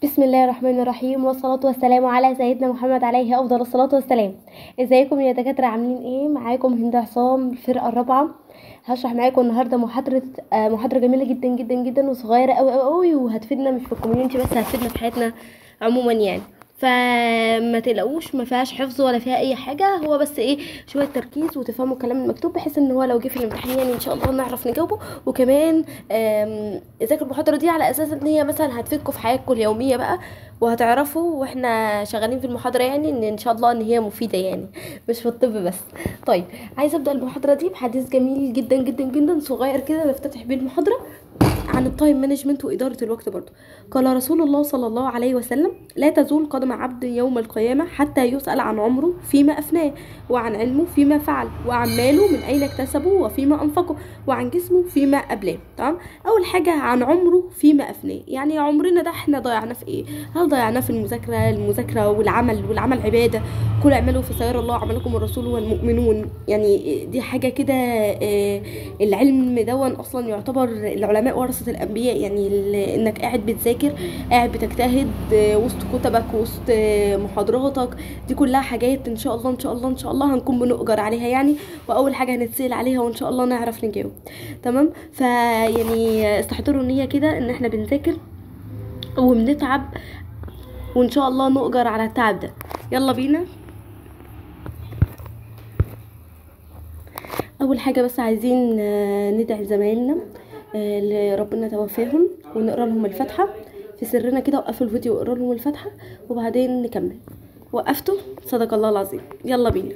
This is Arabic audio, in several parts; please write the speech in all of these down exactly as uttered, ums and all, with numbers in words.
بسم الله الرحمن الرحيم، والصلاة والسلام على سيدنا محمد عليه أفضل الصلاة والسلام. ازيكم يا دكاترة؟ عاملين ايه؟ معاكم هند عصام، الفرقة الرابعة. هشرح معاكم النهاردة محاضرة آه، محاضرة جميلة جدا جدا جدا وصغيرة قوي قوي قوي، وهتفيدنا مش في الكوميونتي بس، هتفيدنا في حياتنا عموما يعني. فما تقلقوش، ما فيهاش حفظ ولا فيها اي حاجه، هو بس ايه شويه تركيز وتفهموا الكلام المكتوب، بحيث ان هو لو جه في الامتحان يعني ان شاء الله نعرف نجاوبه. وكمان آم، ذاكروا المحاضره دي على اساس ان هي مثلا هتفيدكم في حياتكم اليوميه بقى، وهتعرفوا واحنا شغالين في المحاضره يعني ان ان شاء الله ان هي مفيده يعني، مش في الطب بس. طيب، عايزه ابدا المحاضره دي بحديث جميل جدا جدا جدا صغير كده نفتتح بيه المحاضره عن التايم مانجمنت وإدارة الوقت برضو. قال رسول الله صلى الله عليه وسلم: لا تزول قدم عبد يوم القيامة حتى يسأل عن عمره فيما أفناه، وعن علمه فيما فعل، وعن ماله من أين اكتسبه وفيما أنفقه، وعن جسمه فيما أبلاه. تمام؟ أول حاجة عن عمره فيما أفناه، يعني عمرنا ده احنا ضيعناه في إيه؟ هل ضيعناه في المذاكرة المذاكرة والعمل والعمل عبادة؟ كل اعملوا فسيرى الله عملكم الرسول والمؤمنون. يعني دي حاجة كده. آه، العلم دون أصلا يعتبر العلماء ورثة الانبياء، يعني انك قاعد بتذاكر، قاعد بتجتهد وسط كتبك وسط محاضراتك، دي كلها حاجات ان شاء الله ان شاء الله ان شاء الله هنكون بنؤجر عليها يعني، واول حاجه هنتسال عليها وان شاء الله نعرف نجاوب. تمام؟ فيعني استحضروا النيه كده ان احنا بنذاكر وبنتعب، وان شاء الله نؤجر على التعب ده. يلا بينا. اول حاجه بس عايزين ندعي زمايلنا اللي ربنا توفاهم، ونقرا لهم الفاتحه في سرنا كده. وقفوا الفيديو واقرا لهم الفاتحه وبعدين نكمل. وقفتوا؟ صدق الله العظيم. يلا بينا.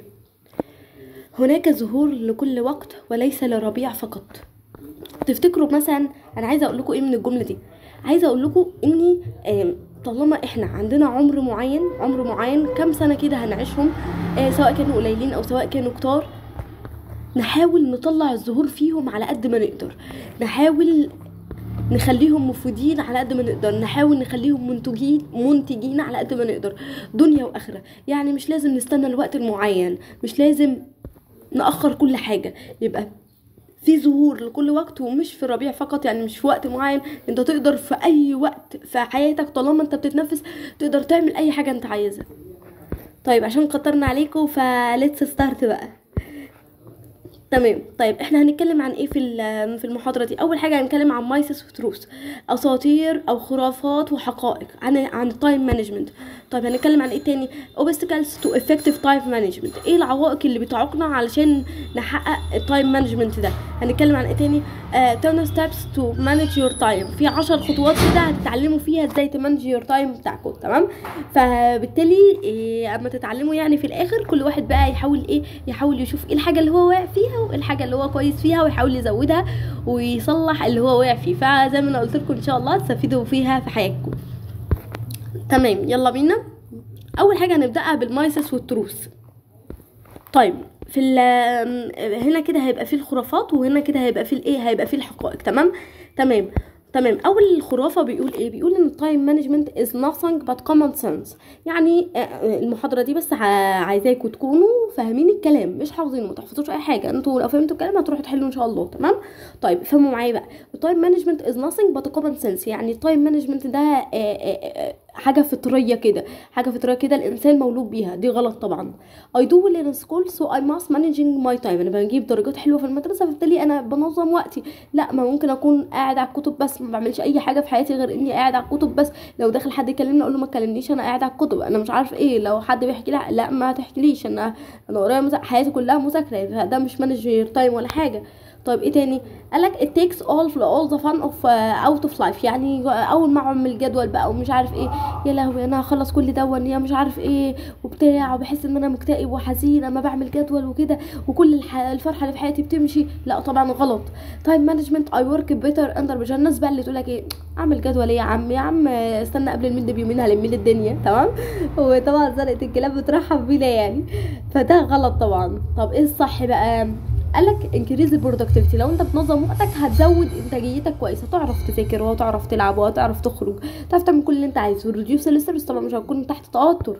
هناك زهور لكل وقت وليس للربيع فقط. تفتكروا مثلا انا عايزه اقول لكم ايه من الجمله دي؟ عايزه اقول لكم اني طالما احنا عندنا عمر معين عمر معين كام سنه كده هنعيشهم، سواء كانوا قليلين او سواء كانوا كتار، نحاول نطلع الزهور فيهم على قد ما نقدر، نحاول نخليهم مفيدين على قد ما نقدر، نحاول نخليهم منتجين منتجين على قد ما نقدر، دنيا واخره. يعني مش لازم نستنى الوقت المعين، مش لازم نأخر كل حاجه. يبقى في ظهور لكل وقت، ومش في الربيع فقط، يعني مش في وقت معين. انت تقدر في اي وقت في حياتك طالما انت بتتنفس تقدر تعمل اي حاجه انت عايزها. طيب، عشان قطرنا عليكم فليتس ستارت بقى. تمام. طيب، احنا هنتكلم عن ايه في في المحاضره دي؟ اول حاجه هنتكلم عن مايسس وتروث، اساطير او خرافات وحقائق عن عن التايم مانجمنت. طيب، هنتكلم عن ايه تاني؟ obstacles to effective time management، ايه العوائق اللي بتعوقنا علشان نحقق التايم مانجمنت ده. هنتكلم عن ايه تاني؟ uh, ten steps to manage your time، في عشر خطوات كده هتتعلموا فيها ازاي تمانج يور تايم بتاعكم. تمام؟ فبالتالي إيه اما تتعلموا يعني في الاخر كل واحد بقى يحاول ايه يحاول يشوف ايه الحاجه اللي هو واقع فيها وايه الحاجه اللي هو كويس فيها، ويحاول يزودها ويصلح اللي هو واقع فيه. فزي ما انا قلت لكم ان شاء الله تستفيدوا فيها في حياتكم. تمام، يلا بينا. اول حاجه هنبداها بالمايسس والتروث. طيب، في هنا كده هيبقى فيه الخرافات، وهنا كده هيبقى فيه الايه هيبقى فيه الحقائق. تمام تمام تمام. اول خرافه بيقول ايه؟ بيقول ان التايم مانجمنت از nothing but common sense. يعني المحاضره دي بس عايزاكم تكونوا فاهمين الكلام، مش حافظينه، ما تحفظوش اي حاجه. انتوا لو فهمتوا الكلام هتروحوا تحلوا ان شاء الله. تمام؟ طيب، فهموا معايا بقى. التايم مانجمنت از nothing but common sense، يعني التايم مانجمنت ده حاجه فطريه كده، حاجه فطريه كده الانسان مولود بيها. دي غلط طبعا. I do well in school so I must managing my time، انا بجيب درجات حلوه في المدرسه فبالتالي انا بنظم وقتي. لا، ما ممكن اكون قاعد على الكتب بس، ما بعملش اي حاجه في حياتي غير اني قاعد على الكتب بس. لو داخل حد يكلمني اقول له ما تكلمنيش، انا قاعد على الكتب، انا مش عارف ايه. لو حد بيحكي لي لا ما تحكيليش، انا انا ورايا مز... حياتي كلها مذاكره، ده مش مانج تايم ولا حاجه. طيب، ايه تاني؟ قالك it takes all all the fun of uh, out of life، يعني اول ما اعمل جدول بقى ومش عارف ايه، يا لهوي انا هخلص كل ده وانا مش عارف ايه وبتاع، وبحس ان انا مكتئب وحزين اما بعمل جدول وكده، وكل الح... الفرحه اللي في حياتي بتمشي. لا طبعا غلط. تايم مانجمنت اي ورك بيتر اندر بريشر. الناس بقى اللي تقول لك ايه اعمل جدول ايه يا عم يا عم استنى قبل الميد بيومين هلمي الدنيا. تمام؟ وطبعا زنقه الكلاب بترحب بينا يعني، فده غلط طبعا. طب ايه الصح بقى؟ قالك انكريز البرودكتيفيتي. لو انت بتنظم وقتك هتزود انتاجيتك كويس، هتعرف تذاكر وهتعرف تلعب وهتعرف تخرج، تعرف تعمل كل اللي انت عايزه. ريديوس الاسترس، طبعا مش هتكون تحت توتر.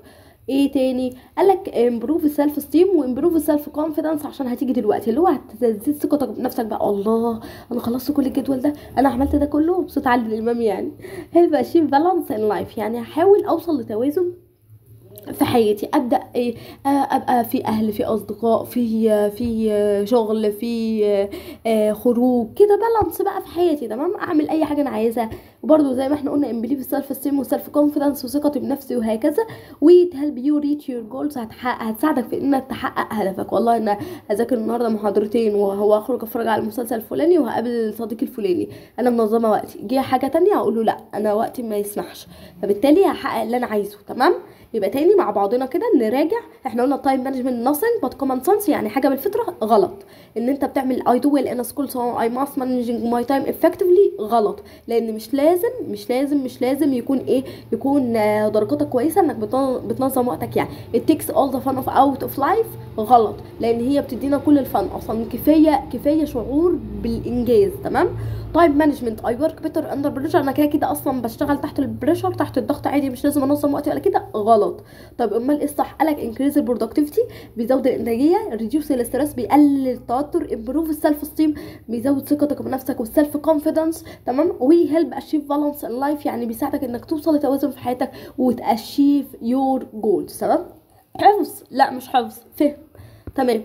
ايه تاني؟ قالك امبروف السيلف ستيم وامبروف السيلف كونفيدنس، عشان هتيجي دلوقتي اللي هو هتزيد ثقتك بنفسك بقى. الله انا خلصت كل الجدول ده، انا عملت ده كله بصوت عالي الامام يعني. هيلب اشيف بالانس ان لايف، يعني هحاول اوصل لتوازن في حياتي. ابدا ايه؟ ابقى في اهل، في اصدقاء، في في شغل، في خروج كده، بالانس بقى في حياتي تمام. اعمل اي حاجه انا عايزاها، وبرده زي ما احنا قلنا امبليف السيلف ستيم والسيلف كونفيدنس وثقتي بنفسي وهكذا. وتهلب يو ريتش يور جولز، هتساعدك في انك تحقق هدفك. والله انا هذاكر النهارده محاضرتين وهو اخرج اتفرج على المسلسل الفلاني وهقابل صديقي الفلاني، انا منظمه وقتي. جه حاجه تانية هقول له لا انا وقتي ما يسمحش، فبالتالي هحقق اللي انا عايزه تمام. يبقى تاني مع بعضنا كده نراجع. احنا قلنا تايم مانجمنت nothing but common sense، يعني حاجه بالفطره غلط. ان انت بتعمل I do well in a school so I must managing my time effectively غلط، لان مش لازم مش لازم مش لازم يكون ايه يكون درجاتك كويسه انك بتنظم وقتك. يعني it takes all the fun of out of life غلط، لان هي بتدينا كل الفن اصلا. كفايه كفايه شعور بالانجاز تمام. تايم مانجمنت اي ورك بيتر اندر بريشر، انا كده كده اصلا بشتغل تحت البريشر تحت الضغط عادي، مش لازم انظم وقتي ولا كده غلط. طب امال ايه الصح؟ قالك انكريز البرودكتيفيتي بيزود الانتاجيه، ريديوس الاسترس بيقلل التوتر، امبروف السيلف ستيم بيزود ثقتك بنفسك والسيلف كونفيدنس تمام. وي هيلب اشيف بالانس ان لايف، يعني بيساعدك انك توصل لتوازن في حياتك وتاشيف يور جولز تمام. حفظ؟ لا مش حفظ، فهم تمام.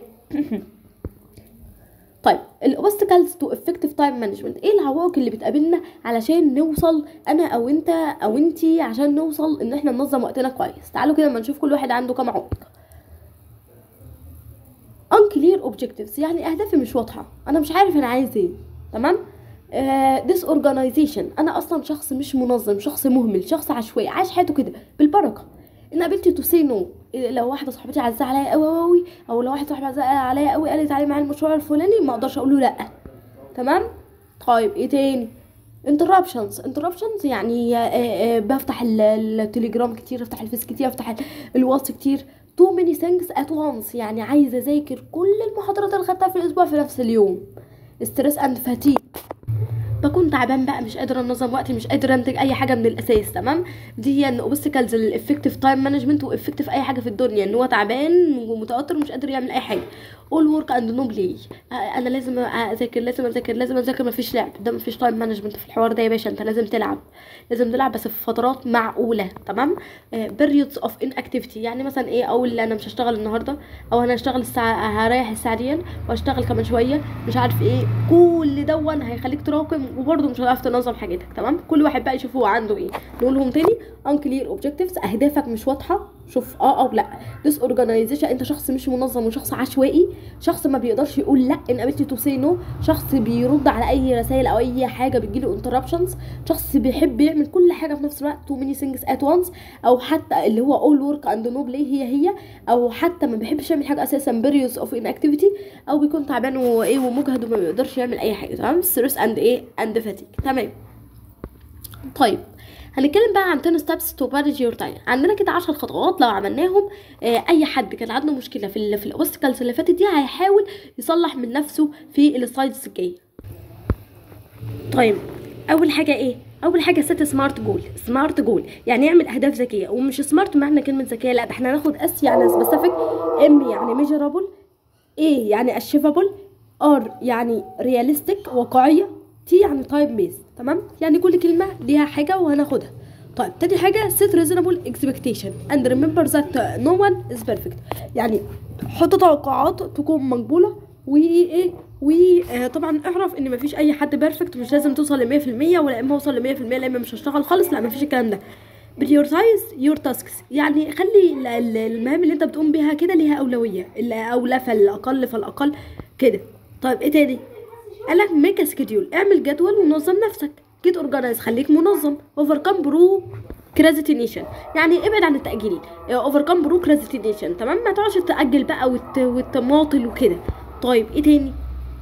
طيب الاوبستكلز تو افكتيف تايم مانجمنت، ايه العوائق اللي بتقابلنا علشان نوصل انا او انت او انتي عشان نوصل ان احنا ننظم وقتنا كويس؟ تعالوا كده اما نشوف كل واحد عنده كام عائق. unclear objectives، يعني اهدافي مش واضحه، انا مش عارف انا عايز ايه تمام. ديس uh, اورجانيزيشن، انا اصلا شخص مش منظم، شخص مهمل، شخص عشوائي عايش حياته كده بالبركه. ان قابلتي تو سي نو، لو واحده صاحبتي عزيزه عليا قوي قوي، او لو واحد صاحبي عزيزه عليا قوي قالت عليه معايا المشروع الفلاني، ما اقدرش اقول له لا تمام. طيب ايه تاني؟ انتربشنز انتربشنز يعني آآ آآ بفتح التليجرام كتير، افتح الفيس كتير، افتح الواتس كتير. تو ماني ثينجز ات وانس، يعني عايزه اذاكر كل المحاضرات اللي خدتها في الاسبوع في نفس اليوم. ستريس اند فاتيج، بكون تعبان بقى، مش قادره انظم وقتي، مش قادره انتج اي حاجه من الاساس تمام. دي هي ان اوبستكلز للافكتيف تايم مانجمنت وافكتيف اي حاجه في الدنيا، ان هو تعبان ومتوتر ومش قادر يعمل اي حاجه. اول ورك اند نو بلاي، انا لازم اذاكر لازم اذاكر لازم اذاكر، مفيش لعب، ده مفيش تايم مانجمنت في الحوار ده يا باشا. انت لازم تلعب، لازم تلعب بس في فترات معقوله تمام. بيريودز اوف ان اكتيفيتي، يعني مثلا ايه؟ اقول انا مش هشتغل النهارده، او انا هشتغل الساعه، هريح الساعه دي واشتغل كمان شويه، مش عارف ايه. كل دون هيخليك تراكم وبرده مش هتعرف تنظم حاجاتك تمام. كل واحد بقى يشوف هو عنده ايه. نقولهم تاني: unclear objectives، اهدافك مش واضحه، شوف اه او لا. ديس اورجانيزيشن، انت شخص مش منظم وشخص عشوائي، شخص ما بيقدرش يقول لا ان قابلتي تو سي نو، شخص بيرد على اي رسائل او اي حاجه بتجيله انتربشنز، شخص بيحب يعمل كل حاجه في نفس الوقت، تو ماني ثينجز ات وانس، او حتى اللي هو اول ورك اند نو بلاي هي هي، او حتى ما بيحبش يعمل حاجه اساسا، بيريوز اوف ان اكتيفيتي، او بيكون تعبان وايه ومجهد وما بيقدرش يعمل اي حاجه تمام. ستريس اند ايه اند فاتيج تمام. طيب هنتكلم بقى عن عشرة ستابس تو مانج يور تايم. عندنا كده عشر خطوات لو عملناهم آه اي حد كان عنده مشكله في ال في الاوبستكلز اللي فاتت دي هيحاول يصلح من نفسه في السلايدز الجايه. طيب اول حاجه ايه؟ اول حاجه سيت سمارت جول. سمارت جول يعني يعمل اهداف ذكيه، ومش سمارت معنى كلمه ذكيه، لا ده احنا هناخد اس يعني سبيسيفيك، ام يعني ميجرابل، ايه يعني اشيفابل، ار يعني رياليستيك واقعيه، تي يعني تايم بيس تمام. يعني كل كلمه ليها حاجه وهناخدها. طيب تاني حاجه set reasonable expectation and remember that no one is perfect، يعني حط توقعات تكون مقبوله، وايه وطبعا اعرف ان مفيش اي حد بيرفكت، مش لازم توصل ل مية في المية، ولا اما اوصل ل مية في المية لا اما مش هشتغل خالص، لا مفيش الكلام ده. prioritize your tasks، يعني خلي المهام اللي انت بتقوم بيها كده ليها اولويه، الاولى فالاقل فالاقل كده. طيب ايه تاني؟ قالك make a schedule، اعمل جدول ونظم نفسك. get organized، خليك منظم. overcome procrastination، يعني ابعد عن التأجيل. overcome procrastination تمام، ما تقعدش تأجل بقى وت... وتماطل وكده. طيب ايه تاني؟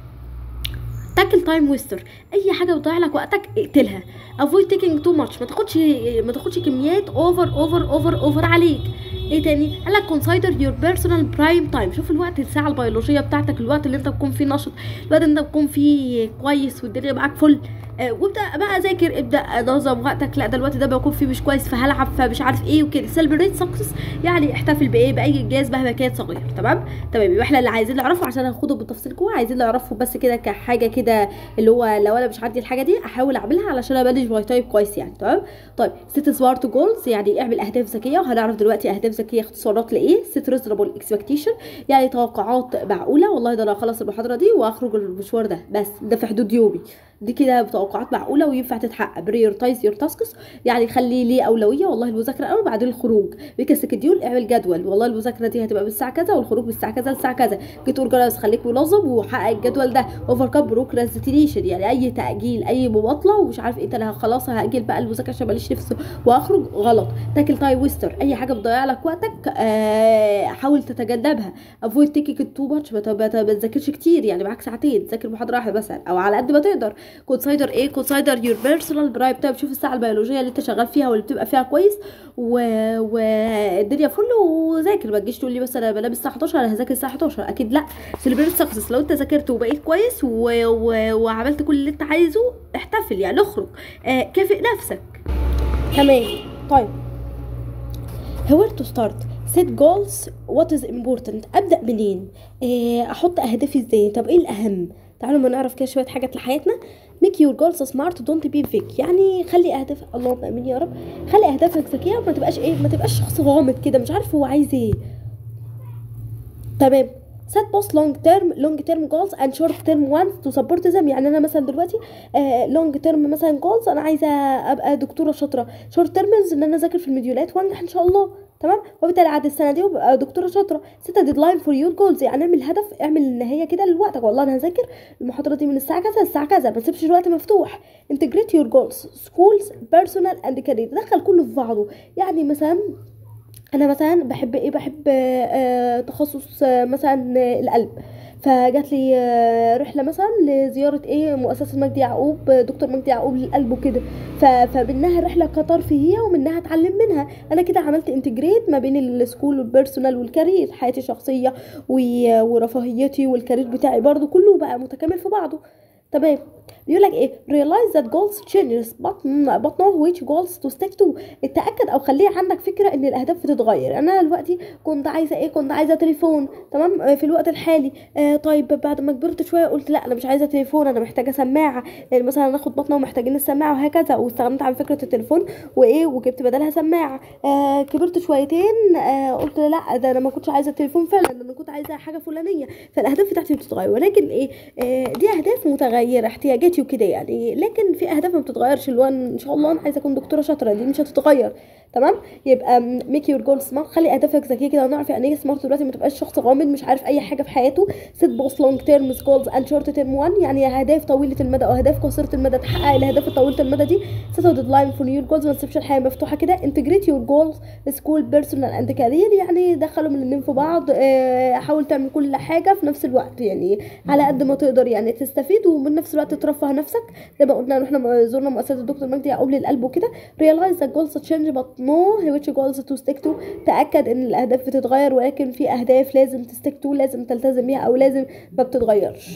تاكل تايم ويستر، اي حاجه بتضيع لك وقتك اقتلها. avoid taking too much، ما تاخدش ما تاخدش كميات اوفر اوفر اوفر اوفر عليك. ايه تاني؟ قال لك consider your personal prime time، شوف الوقت، الساعه البيولوجيه بتاعتك، الوقت اللي انت بتكون فيه نشط، الوقت اللي انت بتكون فيه كويس والدنيا معاك فل. آه وابدا بقى ذاكر، ابدا نظم وقتك، لا ده الوقت ده بكون فيه مش كويس فهلعب فمش عارف ايه وكده. سيلبريت سكسس يعني احتفل بايه، باي انجاز مهما كان صغير. تمام تمام. يبقى احنا اللي عايزين نعرفه عشان هناخده بالتفصيل جوه، عايزين نعرفه بس كده كحاجه كده اللي هو لو انا مش عندي الحاجه دي احاول اعملها علشان امانج ماي تايم كويس يعني. تمام. طيب سيت سمارت جولز يعني اعمل اهداف ذكيه، وهنعرف دلوقتي اهداف ذكيه اختصارات لايه. سيت ريزونبل اكسبكتيشن يعني توقعات معقوله، والله ده انا هخلص المحاضره دي واخرج المشوار ده بس ده في حدود يومي، دي كده بتوقعات معقوله وينفع تتحقق. بريورتايز يور تاسكس يعني خلي ليه اولويه، والله المذاكره الاول بعدين الخروج. بيك سكيدول اعمل جدول، والله المذاكره دي هتبقى من الساعه كذا والخروج من الساعه كذا للساعه كذا. جيت اورجنايز خليك منظم وحقق الجدول ده. اوفر كاب بروكراستينيشن يعني اي تاجيل اي مماطله ومش عارف ايه، انا خلاص هاجل بقى المذاكره عشان ماليش نفس واخرج، غلط. تاكل تايم ويستر اي حاجه بتضيع لك وقتك آه حاول تتجنبها. افويد تيكينج تو ماتش، ما تذاكرش كتير يعني معاك ساعتين ذاكر محاضره واحده مثلا او على قد ما تقدر. كونسايدر ايه، كونسايدر يور بيرسونال برايم تايم، شوف الساعه البيولوجيه اللي انت شغال فيها واللي بتبقى فيها كويس والدنيا و... فل وذاكر. ما تجيش تقول لي بس انا بنام الساعه حداشر انا هذاكر الساعه حداشر، اكيد لا. سيلبريت سكسس لو انت ذاكرت وبقيت كويس و... و... وعملت كل اللي انت عايزه احتفل يعني اخرج. آه كافئ نفسك. تمام. طيب where to start set goals what is important، ابدا منين، آه احط اهدافي ازاي، طب ايه الاهم. تعالوا ما نعرف كده شويه حاجات لحياتنا. make your goals smart don't be fake يعني خلي اهداف، اللهم امين يا رب، خلي اهدافك ذكيه وما تبقاش ايه، ما تبقاش شخص غامض كده مش عارف هو عايز ايه. تمام. set both long term long term goals and short term ones to support them يعني انا مثلا دلوقتي آه long term مثلا goals انا عايزه ابقى دكتوره شاطره، short term ان انا اذاكر في المديولات وانجح ان شاء الله. تمام. وبالتالي عاد السنه دي وبقى دكتوره شاطره. set a deadline for your goals يعني اعمل هدف، اعمل النهايه كده لوقتك، والله انا هذاكر المحاضره دي من الساعه كذا للساعه كذا، ما تسيبش الوقت مفتوح. integrate your goals schools personal and career دخل كله في بعضه يعني. مثلا انا مثلا بحب ايه، بحب آه تخصص آه مثلا آه القلب، فجات لي آه رحله مثلا لزياره ايه مؤسسه مجدي يعقوب آه دكتور مجدي يعقوب للقلب وكده، فمنها رحله كترفيهيه ومنها اتعلم منها. انا كده عملت انتجريت ما بين السكول والبيرسونال والكارير، حياتي الشخصيه ورفاهيتي والكارير بتاعي برضو كله بقى متكامل في بعضه. تمام. بيقول لك ايه realize that goals changes but but know which goals to stick to. اتاكد او خليه عندك فكره ان الاهداف بتتغير. انا دلوقتي كنت عايزه ايه، كنت عايزه تليفون تمام في الوقت الحالي آه طيب بعد ما كبرت شويه قلت لا انا مش عايزه تليفون، انا محتاجه سماعه يعني مثلا ناخد بطنه ومحتاجين السماعه وهكذا، واستغنيت عن فكره التليفون وايه وجبت بدلها سماعه. آه كبرت شويتين آه قلت لا ده انا ما كنتش عايزه التليفون فعلا، انا كنت عايزه حاجه فلانيه. فالاهداف بتاعتي بتتغير، ولكن ايه آه دي اهداف متغيره احتياجاتي وكده يعني، لكن في اهداف ما بتتغيرش اللي هو ان شاء الله انا عايزه اكون دكتوره شاطره دي مش هتتغير. تمام. يبقى ميك يور جول سمارت، خلي اهدافك ذكيه كده ونعرف يعني ايه سمارت دلوقتي، ما تبقاش شخص غامض مش عارف اي حاجه في حياته. سيت بوث لونج تيرم جولز اند شورت تيرم وان يعني اهداف طويله المدى او اهداف قصيره المدى، تحقق الاهداف الطويله المدى دي. سيت ديدلاين فور يور جولز، ما تسيبش الحياه مفتوحه كده. انتجريت يور جولز سكول بيرسونال اند كارير يعني دخلهم الاثنين في بعض. اه حاول تعمل كل حاجه في نفس الوقت يعني على قد ما تقدر يعني تستفيد ومن نفس الوقت ترفه نفسك. زي ما قلنا احنا زرنا مؤسسه الدكتور مجدي يعقوب للقلب وكده. realize that goals change but know which goals to stick to. تأكد ان الاهداف بتتغير ولكن في اهداف لازم تستيك تو، لازم تلتزم بيها او لازم ما بتتغيرش.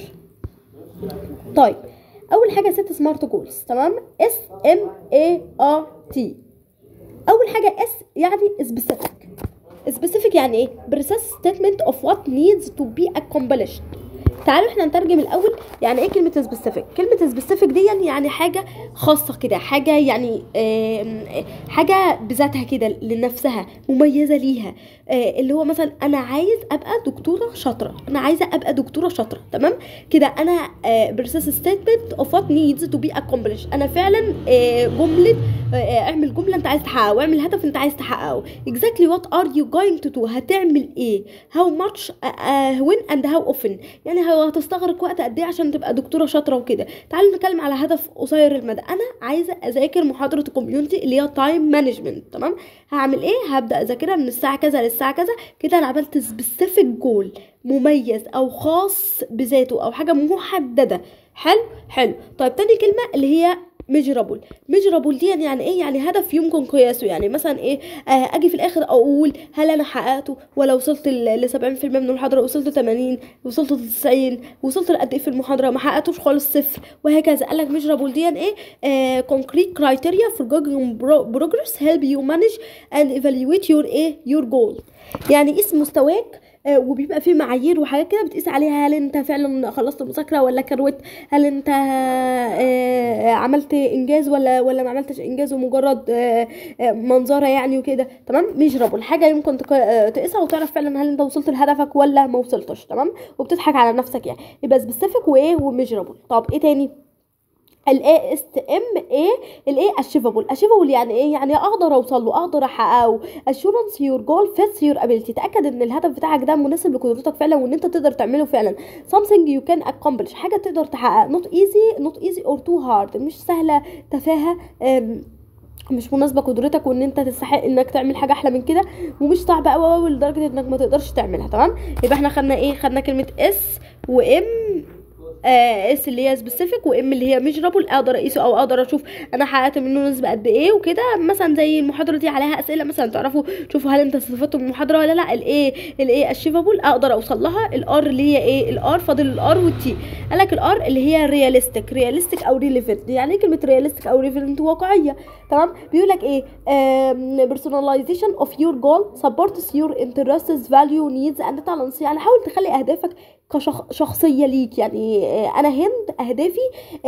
طيب اول حاجه ست سمارت جولز. تمام. اس ام اي ار تي. اول حاجه اس يعني specific. specific يعني ايه precise statement of what needs to be accomplished. تعالوا احنا نترجم الاول يعني ايه كلمه سبيسيفيك. كلمه سبيسيفيك دي يعني حاجه خاصه كده، حاجه يعني حاجه بذاتها كده لنفسها مميزه ليها. اللي هو مثلا انا عايز ابقى دكتوره شاطره، انا عايزه ابقى دكتوره شاطره. تمام كده. انا بريسيس ستيتمنت اوف وات نيدز تو بي اكومبلش، انا فعلا جمله اعمل جمله انت عايز تحققها واعمل هدف انت عايز تحققه. exactly what are you going to do، هتعمل ايه، how much uh, when and how often يعني هتستغرق وقت قد ايه عشان تبقى دكتوره شاطره وكده. تعالوا نتكلم على هدف قصير المدى. انا عايزه اذاكر محاضره الكوميونتي اللي هي تايم مانجمنت. تمام. هعمل ايه، هبدا اذاكرها من الساعه كذا للساعه كذا. كده انا عملت سبيسيفيك جول مميز او خاص بذاته او حاجه محدده. حلو حلو. طيب تاني كلمه اللي هي ميجرابل. ميجرابل دي يعني ايه؟ يعني هدف يمكن قياسه. يعني مثلا ايه؟ آه اجي في الاخر اقول هل انا حققته، ولا وصلت ل سبعين في المية من المحاضره، وصلت ثمانين، وصلت ل تسعين، وصلت لقد ايه في المحاضره، ما حققتوش خالص صفر، وهكذا. قال لك ميجرابل دي يعني ايه؟ آه concrete criteria for gauging progress help you manage and evaluate your ايه your goal. يعني قيس مستواك، آه وبيبقى فيه معايير وحاجات كده بتقيس عليها هل انت فعلا خلصت المذاكره ولا كروت، هل انت آه عملت انجاز ولا ولا ما عملتش انجاز ومجرد آه آه منظره يعني وكده. تمام. ميجرابل حاجه يمكن تقيسها وتعرف فعلا هل انت وصلت لهدفك ولا ما وصلتش. تمام. وبتضحك على نفسك يعني. يبقى سبيسيفيك وايه وميجرابل. طب ايه تاني؟ الاي اس ام ايه؟ الايه اشيفابل. اشيفابل يعني ايه؟ يعني اقدر اوصل له، اقدر احققه. اشورنس يور جول فيتس يور ابيلتي. تاكد ان الهدف بتاعك ده مناسب لقدرتك فعلا وان انت تقدر تعمله فعلا. something you can accomplish. حاجه تقدر تحققها. not easy not easy or too hard. مش سهله، تفاهه، مش مناسبه قدرتك وان انت تستحق انك تعمل حاجه احلى من كده، ومش صعبه قوي قوي لدرجه انك ما تقدرش تعملها. تمام. يبقى احنا خدنا ايه؟ خدنا كلمه اس وام. آه اس اللي هي سبيسيفيك، وام اللي هي ميجرابل، اقدر اقيسه او اقدر اشوف انا حققت منه نسبه قد ايه وكده. مثلا زي المحاضره دي عليها اسئله مثلا تعرفوا تشوفوا هل انت استفدتوا من المحاضره ولا لا. الايه الايه اشيفابل اقدر اوصل لها. الار اللي هي ايه؟ الار فاضل الار والتي. قال لك الار اللي هي رياليستيك. رياليستيك او ريليفنت. يعني ايه كلمه رياليستيك او ريليفنت؟ واقعيه. تمام. بيقول لك ايه؟ personalization of your goal supports your interests value needs and talents. يعني حاول تخلي اهدافك كشخصيه ليك. يعني انا هند اهدافي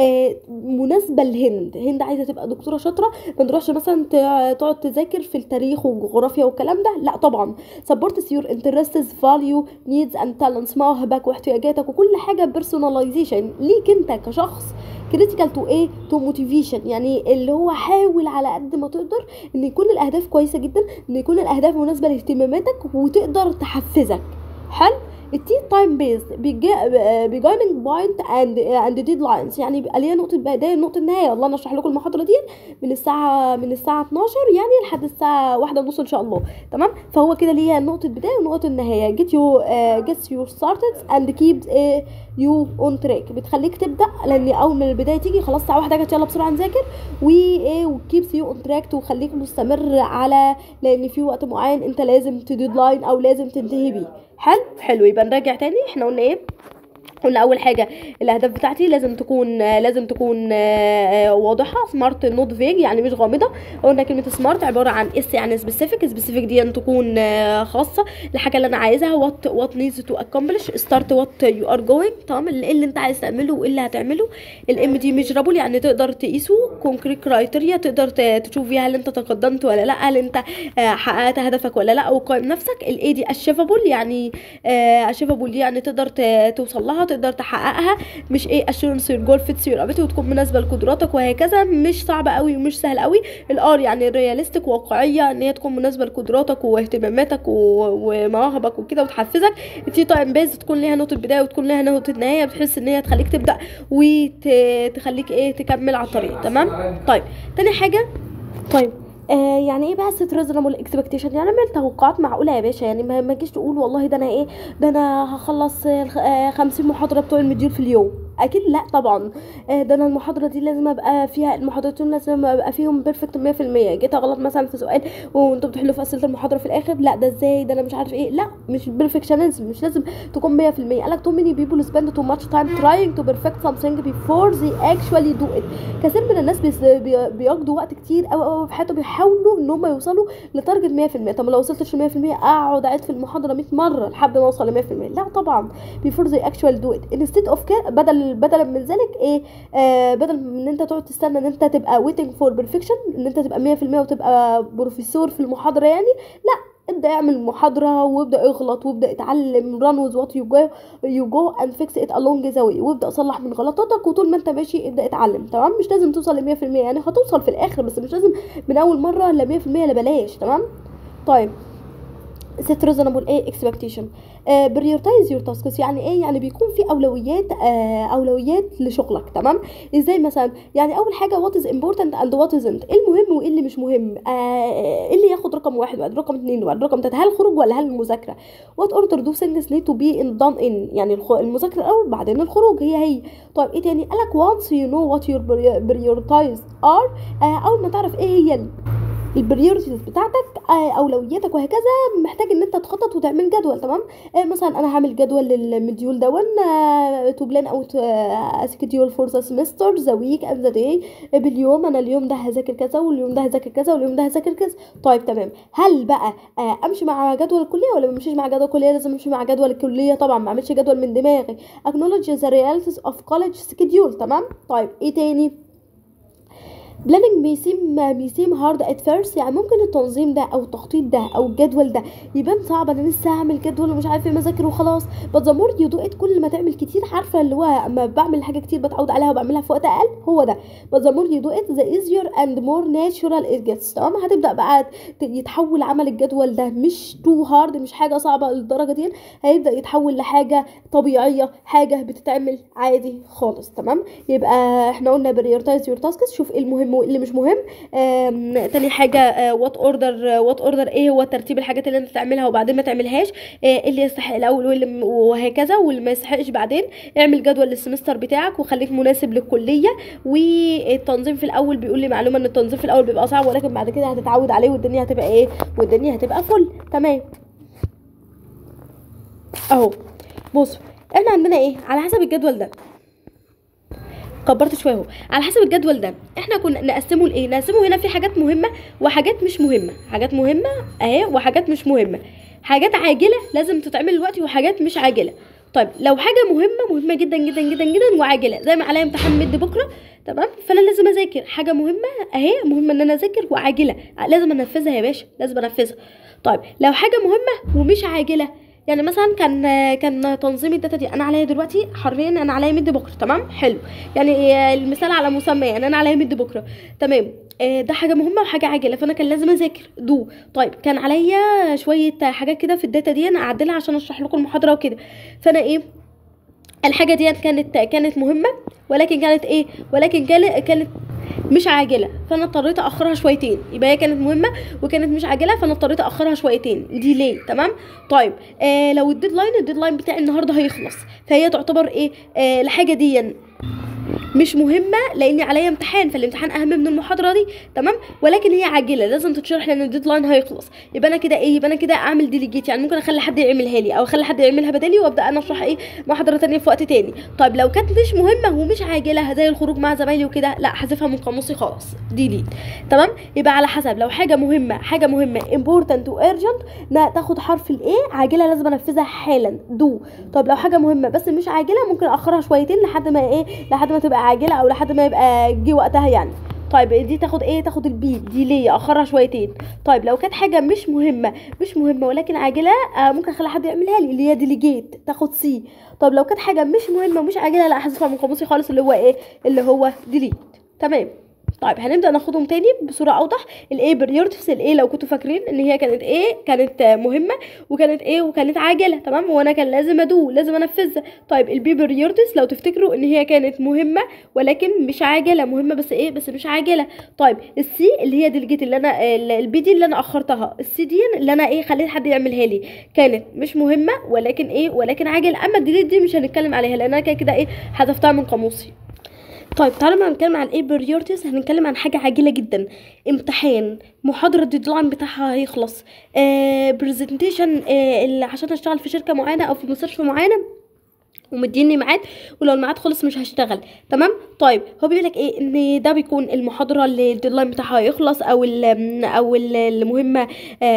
مناسبه لهند. هند عايزه تبقى دكتوره شاطره، ما نروحش مثلا تقعد تذاكر في التاريخ والجغرافيا والكلام ده، لا طبعا. supports your interests value needs and talents. مواهبك واحتياجاتك وكل حاجه personalization ليك انت كشخص. critical to ايه؟ to motivation. يعني اللي هو حاول على قد ما تقدر ان يكون الاهداف كويسه جدا، ان يكون الاهداف مناسبه لاهتماماتك وتقدر تحفزك. حلو. التي تايم بيز beginning point and and deadlines. يعني بيبقى ليها نقطه بدايه ونقطه نهايه. والله انا اشرح لكم المحاضره دي من الساعه من الساعه اتناشر يعني لحد الساعه واحدة ونص ان شاء الله. تمام. فهو كده ليها نقطه بدايه ونقطه نهايه. get you uh, get you started and keep uh, you on track. بتخليك تبدا، لان اول ما البدايه تيجي خلاص الساعه واحدة جت يلا بسرعه نذاكر، وايه وكيبس يو اون تراك وخليك مستمر على، لان في وقت معين انت لازم تديدلاين او لازم تنتهي بيه. حلو حلو. يبقى نراجع تاني. احنا قلنا ايه؟ قلنا اول حاجه الاهداف بتاعتي لازم تكون لازم تكون واضحه. سمارت نوت فيج يعني مش غامضه. قلنا كلمه سمارت عباره عن اس يعني سبيسيفيك. سبيسيفيك دي ان تكون خاصه الحاجه اللي انا عايزها. وات وات نيدز تو اكمبلش. ستارت وات يو ار جوينج. تمام. ايه اللي انت عايز تعمله وايه اللي هتعمله. الام دي ميجرابل يعني تقدر تقيسه. كونكريت كرايتيريا تقدر تشوف فيها هل انت تقدمت ولا لا، هل انت حققت هدفك ولا لا، وقيم نفسك. الاي دي اشيفابل يعني اشيفابل يعني تقدر توصل لها، تقدر تحققها. مش ايه اشورنس يور جول فيتس يور ابيلتي وتكون مناسبه لقدراتك وهكذا. مش صعبه قوي ومش سهل قوي. الار يعني رياليستيك واقعيه، ان هي تكون مناسبه لقدراتك واهتماماتك ومواهبك وكده وتحفزك. التي تايم بيز تكون ليها نقطه بدايه وتكون ليها نقطه نهايه، بتحس ان هي تخليك تبدا وتخليك ايه تكمل على الطريق. تمام. طيب تاني حاجه. طيب آه يعني ايه بقى ست ريزونبل اكسبكتيشن؟ يعني اعمل توقعات معقوله يا باشا. يعني ما تجيش تقول والله ده انا ايه ده انا هخلص آه خمسين محاضره بتوع المديول في اليوم. اكيد لا طبعا. آه ده انا المحاضره دي لازم ابقى فيها، المحاضرتين لازم ابقى فيهم بيرفكت مية في المية. جيت اغلط مثلا في سؤال وانتوا بتحلوا في اسئله المحاضره في الاخر، لا ده ازاي، ده انا مش عارف ايه. لا مش بيرفكشنزم، مش لازم تكون مية في المية. قالك too many people spend too much time trying to perfect something before they actually do it. كثير من الناس بيقضوا وقت كتير قوي قوي في حياتهم بيحاولوا ان هم يوصلوا لتارجت مية في المية. طب لو وصلتش ل مية في المية اقعد اعيد في المحاضره مية مره لحد ما اوصل ل مية في المية؟ لا طبعا. before they actually do it instead of care. بدل بدلا من ذلك ايه آه بدل من انت تقعد تستنى ان انت تبقى waiting for perfection، ان انت تبقى مية في المية وتبقى بروفيسور في المحاضره يعني. لا، ابدا اعمل محاضره وابدا اغلط وابدا اتعلم. run with what you go you go and fix it along the way. وابدا صلح من غلطاتك وطول ما انت ماشي ابدا اتعلم. تمام. مش لازم توصل ل مية في المية، يعني هتوصل في الاخر بس مش لازم من اول مره ل مية في المية. لا بلاش. تمام. طيب set reasonable ايه expectation. آه prioritize your tasks يعني ايه؟ يعني بيكون في اولويات آه اولويات لشغلك. تمام؟ ازاي مثلا؟ يعني اول حاجه what is important and what isn't، ايه المهم وايه اللي مش مهم، آه ايه اللي ياخد رقم واحد وبعد رقم اتنين وبعد رقم تلاته، هل الخروج ولا هل المذاكره. what order do things need to be in done in، يعني المذاكره الاول بعدين الخروج، هي هي. طيب ايه تاني؟ قالك once you know what your priorities are، آه اول ما تعرف ايه هي البريورتيز بتاعتك آه اولوياتك وهكذا، محتاج ان انت تخطط وتعمل جدول. تمام؟ آه مثلا انا هعمل جدول للمديول دون تو بلان او سكيدول فور ذا سمستر ذا ويك اند ذا داي، باليوم انا اليوم ده هذاكر كذا واليوم ده هذاكر كذا واليوم ده هذاكر كذا. طيب تمام، هل بقى آه امشي مع جدول الكليه ولا ما امشيش مع جدول الكليه؟ لازم امشي مع جدول الكليه طبعا، ما اعملش جدول من دماغي. acknowledge the realities of college schedule. تمام؟ طيب ايه تاني؟ planning بيسيم بيسيم هارد ات فيرست، يعني ممكن التنظيم ده او التخطيط ده او الجدول ده يبان صعب، انا لسه هعمل جدول ومش عارفه مذاكر وخلاص. but the more you do it، كل ما تعمل كتير، عارفه اللي هو اما بعمل حاجه كتير بتعود عليها وبعملها في وقت اقل، هو ده. but the more you do it the easier and more natural it gets. تمام؟ هتبدا بقى يتحول عمل الجدول ده مش تو هارد، مش حاجه صعبه للدرجه دي، هيبدا يتحول لحاجه طبيعيه، حاجه بتتعمل عادي خالص. تمام؟ يبقى احنا قلنا prioritize your tasks، شوف ايه المهم اللي مش مهم. تاني حاجه وات اوردر وات اوردر ايه هو ترتيب الحاجات اللي انت تعملها وبعدين ما تعملهاش، ايه اللي يستحق الاول واللي وهكذا واللي ما يستحقش بعدين. اعمل جدول للسمستر بتاعك وخليك مناسب للكليه. والتنظيم في الاول بيقول لي معلومه ان التنظيم في الاول بيبقى صعب، ولكن بعد كده هتتعود عليه والدنيا هتبقى ايه والدنيا هتبقى فل. تمام اهو. بصوا احنا عندنا ايه على حسب الجدول ده، كبرت شويه اهو. على حسب الجدول ده احنا كنا نقسمه لايه؟ نقسمه هنا في حاجات مهمه وحاجات مش مهمه، حاجات مهمه اهي وحاجات مش مهمه، حاجات عاجله لازم تتعمل دلوقتي وحاجات مش عاجله. طيب لو حاجه مهمه مهمه جدا جدا جدا جدا وعاجله، زي ما عليا امتحان مد بكره، تمام، فانا لازم اذاكر حاجه مهمه اهي، مهمه ان انا اذاكر وعاجله لازم انفذها يا باشا، لازم انفذها. طيب لو حاجه مهمه ومش عاجله، يعني مثلا كان كان تنظيم الداتا دي انا عليا دلوقتي حرفيا انا عليا مد بكره. تمام؟ حلو، يعني المثال على مسمى، يعني انا عليا مد بكره. تمام؟ ده حاجه مهمه وحاجه عاجله، فانا كان لازم اذاكر دو. طيب كان عليا شويه حاجات كده في الداتا دي انا اعدلها عشان اشرح لكم المحاضره وكده، فانا ايه الحاجه دي كانت كانت مهمه ولكن كانت ايه ولكن كانت كانت مش عاجله، فانا اضطريت اخرها شويتين. يبقى هي كانت مهمه وكانت مش عاجله، فانا اضطريت اخرها شويتين. دي ليه؟ تمام؟ طيب آه لو الديدلاين الديدلاين بتاعي النهارده هيخلص، فهي تعتبر ايه؟ آه الحاجه دي مش مهمه لاني عليا امتحان، فالامتحان اهم من المحاضره دي. تمام؟ ولكن هي عاجله لازم تتشرح لان الديدلاين هيخلص. يبقى انا كده ايه؟ يبقى انا كده اعمل ديليجيت، يعني ممكن اخلي حد يعملها لي او اخلي حد يعملها بدالي وابدا انا اشرح ايه محاضره ثانيه في وقت تاني. طيب لو كانت مش مهمه ومش عاجله زي الخروج مع زمايلي وكده، لا حذفها من قاموسي خالص، ديليت. تمام؟ يبقى على حسب، لو حاجه مهمه حاجه مهمه important و urgent تاخد حرف الايه، عاجله لازم انفذها حالا دو. طب لو حاجه مهمه بس مش عاجله ممكن اخرها شويتين لحد ما ايه لحد ما تبقى عاجله او لحد ما يبقى جه وقتها يعني. طيب دي تاخد ايه؟ تاخد البي دي ليه اخرها شويتين. طيب لو كانت حاجه مش مهمه مش مهمه ولكن عاجله، آه ممكن اخلي حد يعملها لي اللي هي ديليجيت، تاخد سي. طب لو كانت حاجه مش مهمه ومش عاجله، لا احذفها من قاموسي خالص اللي هو ايه اللي هو ديليت. تمام؟ طيب هنبدا ناخدهم تاني بصوره اوضح. الايه بريورتيز، الايه لو كنتوا فاكرين ان هي كانت ايه كانت مهمه وكانت ايه وكانت عاجله. تمام؟ وانا كان لازم ادو لازم انفذها. طيب البي بريورتيز لو تفتكروا ان هي كانت مهمه ولكن مش عاجله، مهمه بس ايه بس مش عاجله. طيب السي اللي هي ديليجيت اللي انا البي دي اللي انا اخرتها، السي دي اللي انا ايه خليت حد يعملها لي، كانت مش مهمه ولكن ايه ولكن عاجله. اما الديليت دي مش هنتكلم عليها لان انا كده كده ايه حذفتها من قاموسي. طيب تعالوا بقى نتكلم عن ايه بريورتيز. هنتكلم عن حاجه عاجله جدا، امتحان، محاضره الديدلاين بتاعها هيخلص، آه برزنتيشن آه عشان اشتغل في شركه معينه او في مستشفى معينه ومديني ميعاد، ولو الميعاد خلص مش هشتغل. تمام؟ طيب هو بيقول لك ايه ان ده بيكون المحاضره اللي الديدلاين بتاعها يخلص او ال او ال المهمه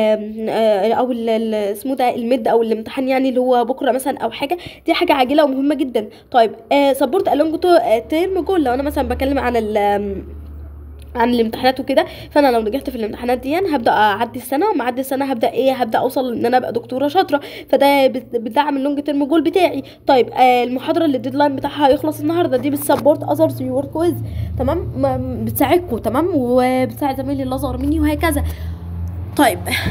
او اسمه ده الميد او الامتحان يعني اللي هو بكره مثلا او حاجه، دي حاجه عاجله ومهمه جدا. طيب سبورت الونج تيرم جول، لو انا مثلا بكلم عن ال عن الامتحانات وكده، فانا لو نجحت في الامتحانات دي هبدا اعدي السنه، ومع عدي السنه هبدا ايه هبدا اوصل ان انا ابقى دكتوره شاطره، فده بتدعم اللونج تيرم جول بتاعي. طيب آه المحاضره اللي الديدلاين بتاعها هيخلص النهارده دي بتسبورت اذرز يو ورك ويز، تمام، بتساعدكم، تمام، وبتساعد زمايلي اللي اصغر مني وهكذا. طيب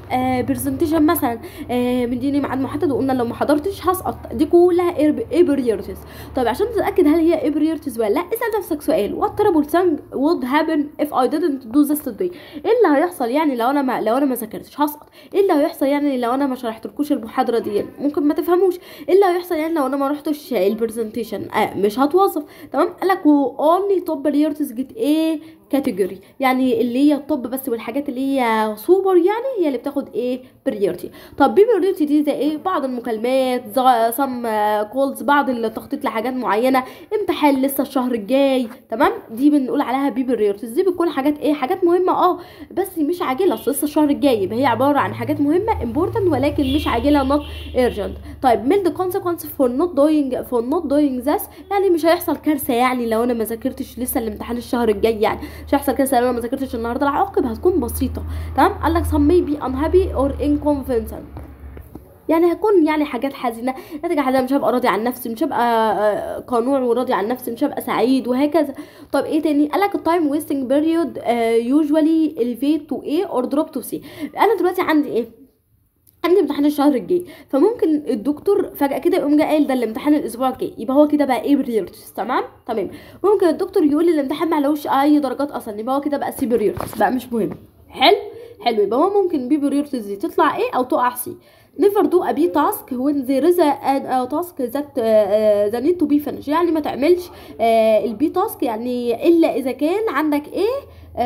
برزنتيشن مثلا آه مديني ميعاد محدد وقلنا لو ما حضرتش هسقط، دي كلها ايه بريورتيز. طيب عشان تتاكد هل هي ايه بريورتيز ولا لا، اسال نفسك سؤال: وات ترابل ثينج وود هابن اف اي didn't do this today. ايه اللي هيحصل يعني لو انا ما لو انا ما ذاكرتش؟ هسقط. ايه اللي هيحصل يعني لو انا ما شرحتلكوش المحاضره دي؟ ممكن ما تفهموش. ايه اللي هيحصل يعني لو انا ما رحتش البرزنتيشن؟ آه مش هتوظف. تمام. قالك اونلي توب بريورتيز جيت ايه كاتيجوري، يعني اللي هي الطب بس والحاجات اللي هي سوبر يعني هي اللي بتاخد ايه بريورتي. طب بي بريورتي دي زي ايه؟ بعض المكالمات، سم كولز، بعض التخطيط لحاجات معينه، امتحان لسه الشهر الجاي. تمام. دي بنقول عليها بي بريورتيز. دي بتكون حاجات ايه؟ حاجات مهمه اه بس مش عاجله، اصل لسه الشهر الجاي، يبقى هي عباره عن حاجات مهمه امبورتنت ولكن مش عاجله نوت ايرجنت. طيب ميلد كونسيكونس فور نوت دوينج فور نوت دوينج ذس، يعني مش هيحصل كارثه يعني لو انا ما ذاكرتش لسه الامتحان الشهر الجاي، يعني مش هيحصل كارثه لو انا ما ذاكرتش النهارده، العواقب هتكون بسيطه. تمام. قال لك some may be unhappy or inconvenient، يعني هكون يعني حاجات حزينه، نتيجه حزينه، مش هبقى راضي عن نفسي، مش هبقى قنوع وراضي عن نفسي، مش هبقى سعيد وهكذا. طب ايه تاني؟ قالك التايم ويستنج بيريود يوجوالي elevate to A or drop to C. انا دلوقتي عندي ايه؟ عندي امتحان الشهر الجاي، فممكن الدكتور فجاه كده يقوم جاي قايل ده الامتحان الاسبوع الجاي، يبقى هو كده بقى ايه بريورتيز. تمام تمام. ممكن الدكتور يقول الامتحان ما عليهوش اي درجات اصلا، يبقى هو كده بقى سي بريورتيز، بقى مش مهم. حلو حلو. يبقى هو ممكن بي بريورتيز دي تطلع ايه او تقع سي. never do a B task when there is a, a task that uh, that need to be finished، يعني ما تعملش uh, البي تاسك يعني الا اذا كان عندك ايه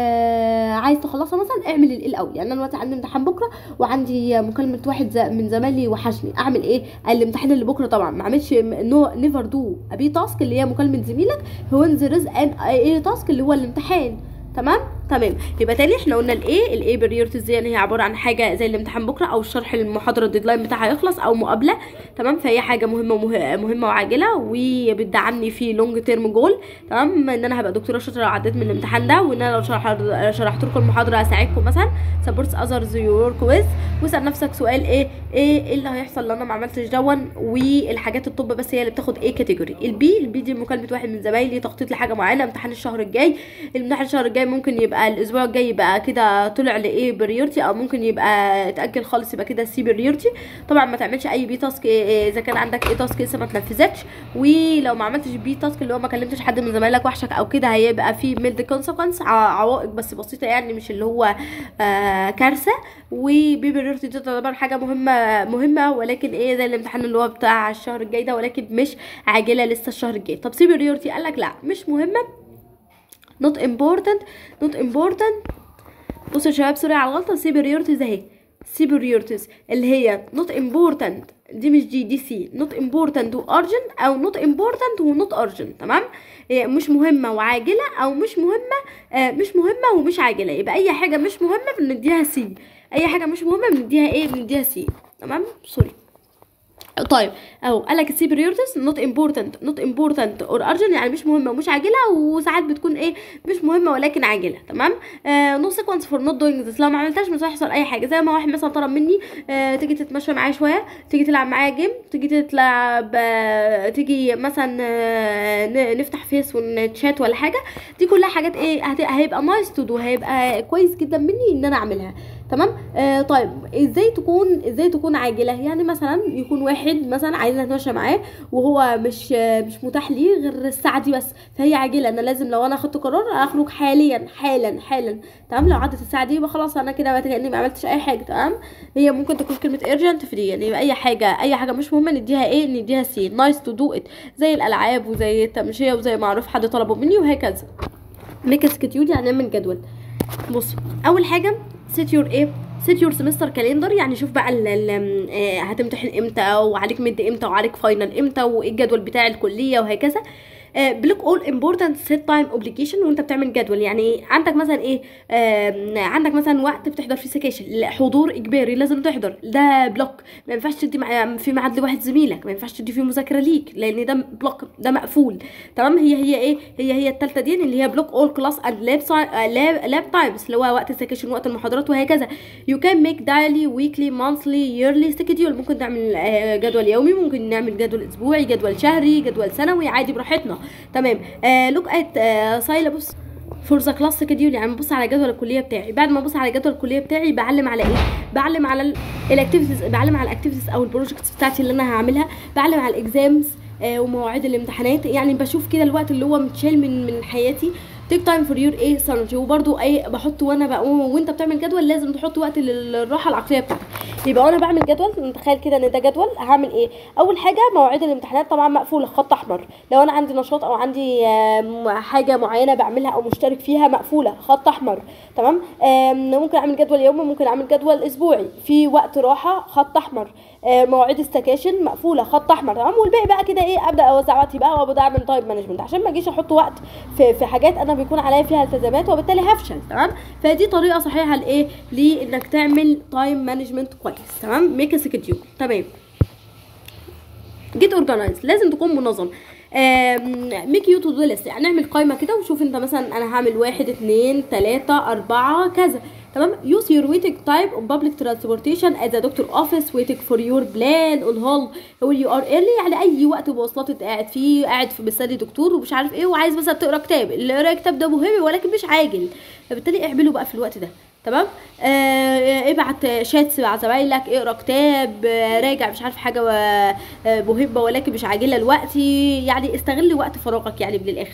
آه عايز تخلصها. مثلا اعمل الايه الاول، يعني انا دلوقتي عندي امتحان بكره وعندي مكالمه واحد من زمايلي وحشني، اعمل ايه؟ الامتحان اللي بكره طبعا ما اعملش نو نيفر دو ابي تاسك اللي هي مكالمه زميلك هو انزل ان ايه تاسك اللي هو الامتحان. تمام تمام. يبقى تاني احنا قلنا الايه الايه بريورتيز دي يعني هي عباره عن حاجه زي الامتحان بكره او الشرح المحاضره الديدلاين بتاعها يخلص او مقابله. تمام. فهي حاجه مهمه ومه... مهمه وعاجله وبتدعمني في لونج تيرم جول. تمام. ان انا هبقى دكتوره شاطره لو عديت من الامتحان ده، وان انا لو شرح... شرحت لكم المحاضره هساعدكم مثلا سبورتس اذرز يور كويز. واسال نفسك سؤال ايه ايه ايه اللي هيحصل لو انا ما عملتش دون. والحاجات الطب بس هي اللي بتاخد ايه كاتيجوري. البي البي دي مكالمه واحد من زمايلي، تخطيط لحاجه معينه، امتحان الشهر الجاي. الامتحان الشهر الجاي ممكن يبقى الاسبوع الجاي يبقى كده طلع لايه بريورتي، او ممكن يبقى اتاجل خالص يبقى كده سي بريورتي. طبعا ما تعملش اي بي تاسك اذا كان عندك ايه تاسك لسه ما اتنفذتش. ولو ما عملتش بي تاسك اللي هو ما كلمتش حد من زمايلك وحشك او كده هيبقى في ميلد كونسيكونس، عوائق بس بسيطه يعني مش اللي هو آه كارثه. وبي بريورتي دي تعتبر حاجه مهمه مهمه ولكن ايه زي الامتحان اللي هو بتاع الشهر الجاي ده، ولكن مش عاجله لسه الشهر الجاي. طب سي بريورتي قال لك لا مش مهمه not important not important. بصوا يا شباب سوري على الغلطه، سي بريورتيز اهي، سي بريورتيز اللي هي not important دي مش دي دي سي not important و urgent او not important و not urgent. تمام. هي مش مهمه وعاجله او مش مهمه آه مش مهمه ومش عاجله، يبقى اي حاجه مش مهمه بنديها سي، اي حاجه مش مهمه بنديها ايه بنديها سي. تمام. سوري. طيب اهو قالك السي بريورتيز نوت امبورتنت نوت امبورتنت اور ارجنت، يعني مش مهمه ومش عاجله، وساعات بتكون ايه مش مهمه ولكن عاجله. تمام. نو سيكونس فور نوت دوينج ذس، لو ما عملتهاش مش هيحصل اي حاجه. زي ما واحد مثلا طلب مني آه تيجي تتمشى معايا شويه، تيجي تلعب معايا جيم، تيجي تلعب آه تيجي مثلا آه نفتح فيس ونتشات ولا حاجه، دي كلها حاجات ايه هيبقى نايس تو دو، هيبقى كويس جدا مني ان انا اعملها. تمام. آه طيب ازاي تكون ازاي تكون عاجله؟ يعني مثلا يكون واحد مثلا عايز اتمشى معاه وهو مش آه مش متاح لي غير الساعه دي بس، فهي عاجله. انا لازم لو انا اخدت قرار اخرج حاليا حالا حالا. تمام. لو عدت الساعه دي يبقى خلاص انا كده كاني ما عملتش اي حاجه. تمام. هي ممكن تكون كلمه urgent في دي، يعني اي حاجه اي حاجه مش مهمه نديها ايه نديها سي. نايس تو دو ات زي الالعاب وزي التمشيه وزي ما اعرف حد طلبه مني وهكذا. ميك سكيدول يعني نعمل جدول. بص اول حاجه سيت يور ايه سيت يور سمستر كالندر، يعني شوف بقى ال ال هتمتحن امتى وعليك مد امتى وعليك فاينل امتى وايه الجدول بتاع الكليه وهكذا. بلوك اول امبورتنت سيت تايم اوبليجيشن وانت بتعمل جدول. يعني عندك مثلا ايه آه عندك مثلا وقت بتحضر فيه سكاشن، حضور اجباري لازم تحضر، ده بلوك. ما ينفعش تدي في ميعاد لواحد زميلك، ما ينفعش تدي فيه مذاكره ليك لان ده بلوك، ده مقفول. تمام. هي هي ايه هي هي الثالثه دي اللي هي بلوك اول كلاس اند لاب لاب تايمز اللي هو وقت السكاشن وقت المحاضرات وهكذا. يو كان ميك دايلي ويكلي مانثلي ييرلي سكيدول، ممكن نعمل آه جدول يومي، ممكن نعمل جدول اسبوعي، جدول شهري، جدول سنوي، عادي براحتنا. تمام. لوك ات سايلابس فور ذا كلاس سكيدول، يعني ببص على جدول الكليه بتاعي. بعد ما ابص على جدول الكليه بتاعي بعلم على ايه؟ بعلم على الاكتيفيتيز، بعلم على الاكتيفيتيز او البروجكتس بتاعتي اللي انا هعملها، بعلم على الاكزامز آه ومواعيد الامتحانات. يعني بشوف كده الوقت اللي هو متشال من من حياتي. تيك تايم فور يور ايه سانتي. وبرده ايه بحط وانا بقوم وانت بتعمل جدول لازم تحط وقت للراحه العقليه بتاعتك. يبقى وانا بعمل جدول نتخيل كده ان ده جدول هعمل ايه. اول حاجه مواعيد الامتحانات طبعا مقفوله خط احمر. لو انا عندي نشاط او عندي حاجه معينه بعملها او مشترك فيها مقفوله خط احمر. تمام. ممكن اعمل جدول يومي، ممكن اعمل جدول اسبوعي. في وقت راحه خط احمر. مواعيد السكاشن مقفوله خط احمر. تمام. والباقي بقى كده ايه ابدا اوزع وقتي بقى وابدا اعمل تايم مانجمنت عشان ما اجيش احط وقت في في حاجات انا بيكون عليا فيها التزامات وبالتالي هفشل. تمام. فدي طريقه صحيحه لايه لانك تعمل تايم مانجمنت كويس. تمام. ميك سكيدول. تمام. جيت اورجانايز لازم تكون منظم. ميك يو تو دو ليست، يعني نعمل قائمه كده وشوف انت مثلا انا هعمل واحد اتنين تلاته اربعه كذا. تمام. use your waiting time on public transportation at the doctor office waiting for your plan on hold when you are early. يعني اي وقت مواصلات انت قاعد فيه، قاعد في مستني دكتور ومش عارف ايه وعايز مثلا تقرا كتاب، اللي يقرا كتاب ده مهم ولكن مش عاجل، فبالتالي اعمله بقى في الوقت ده. تمام. آه ابعت شاتس مع زمايلك، اقرا كتاب، آه راجع مش عارف حاجه آه مهمه ولكن مش عاجله دلوقتي. يعني استغل وقت فراغك يعني من الاخر.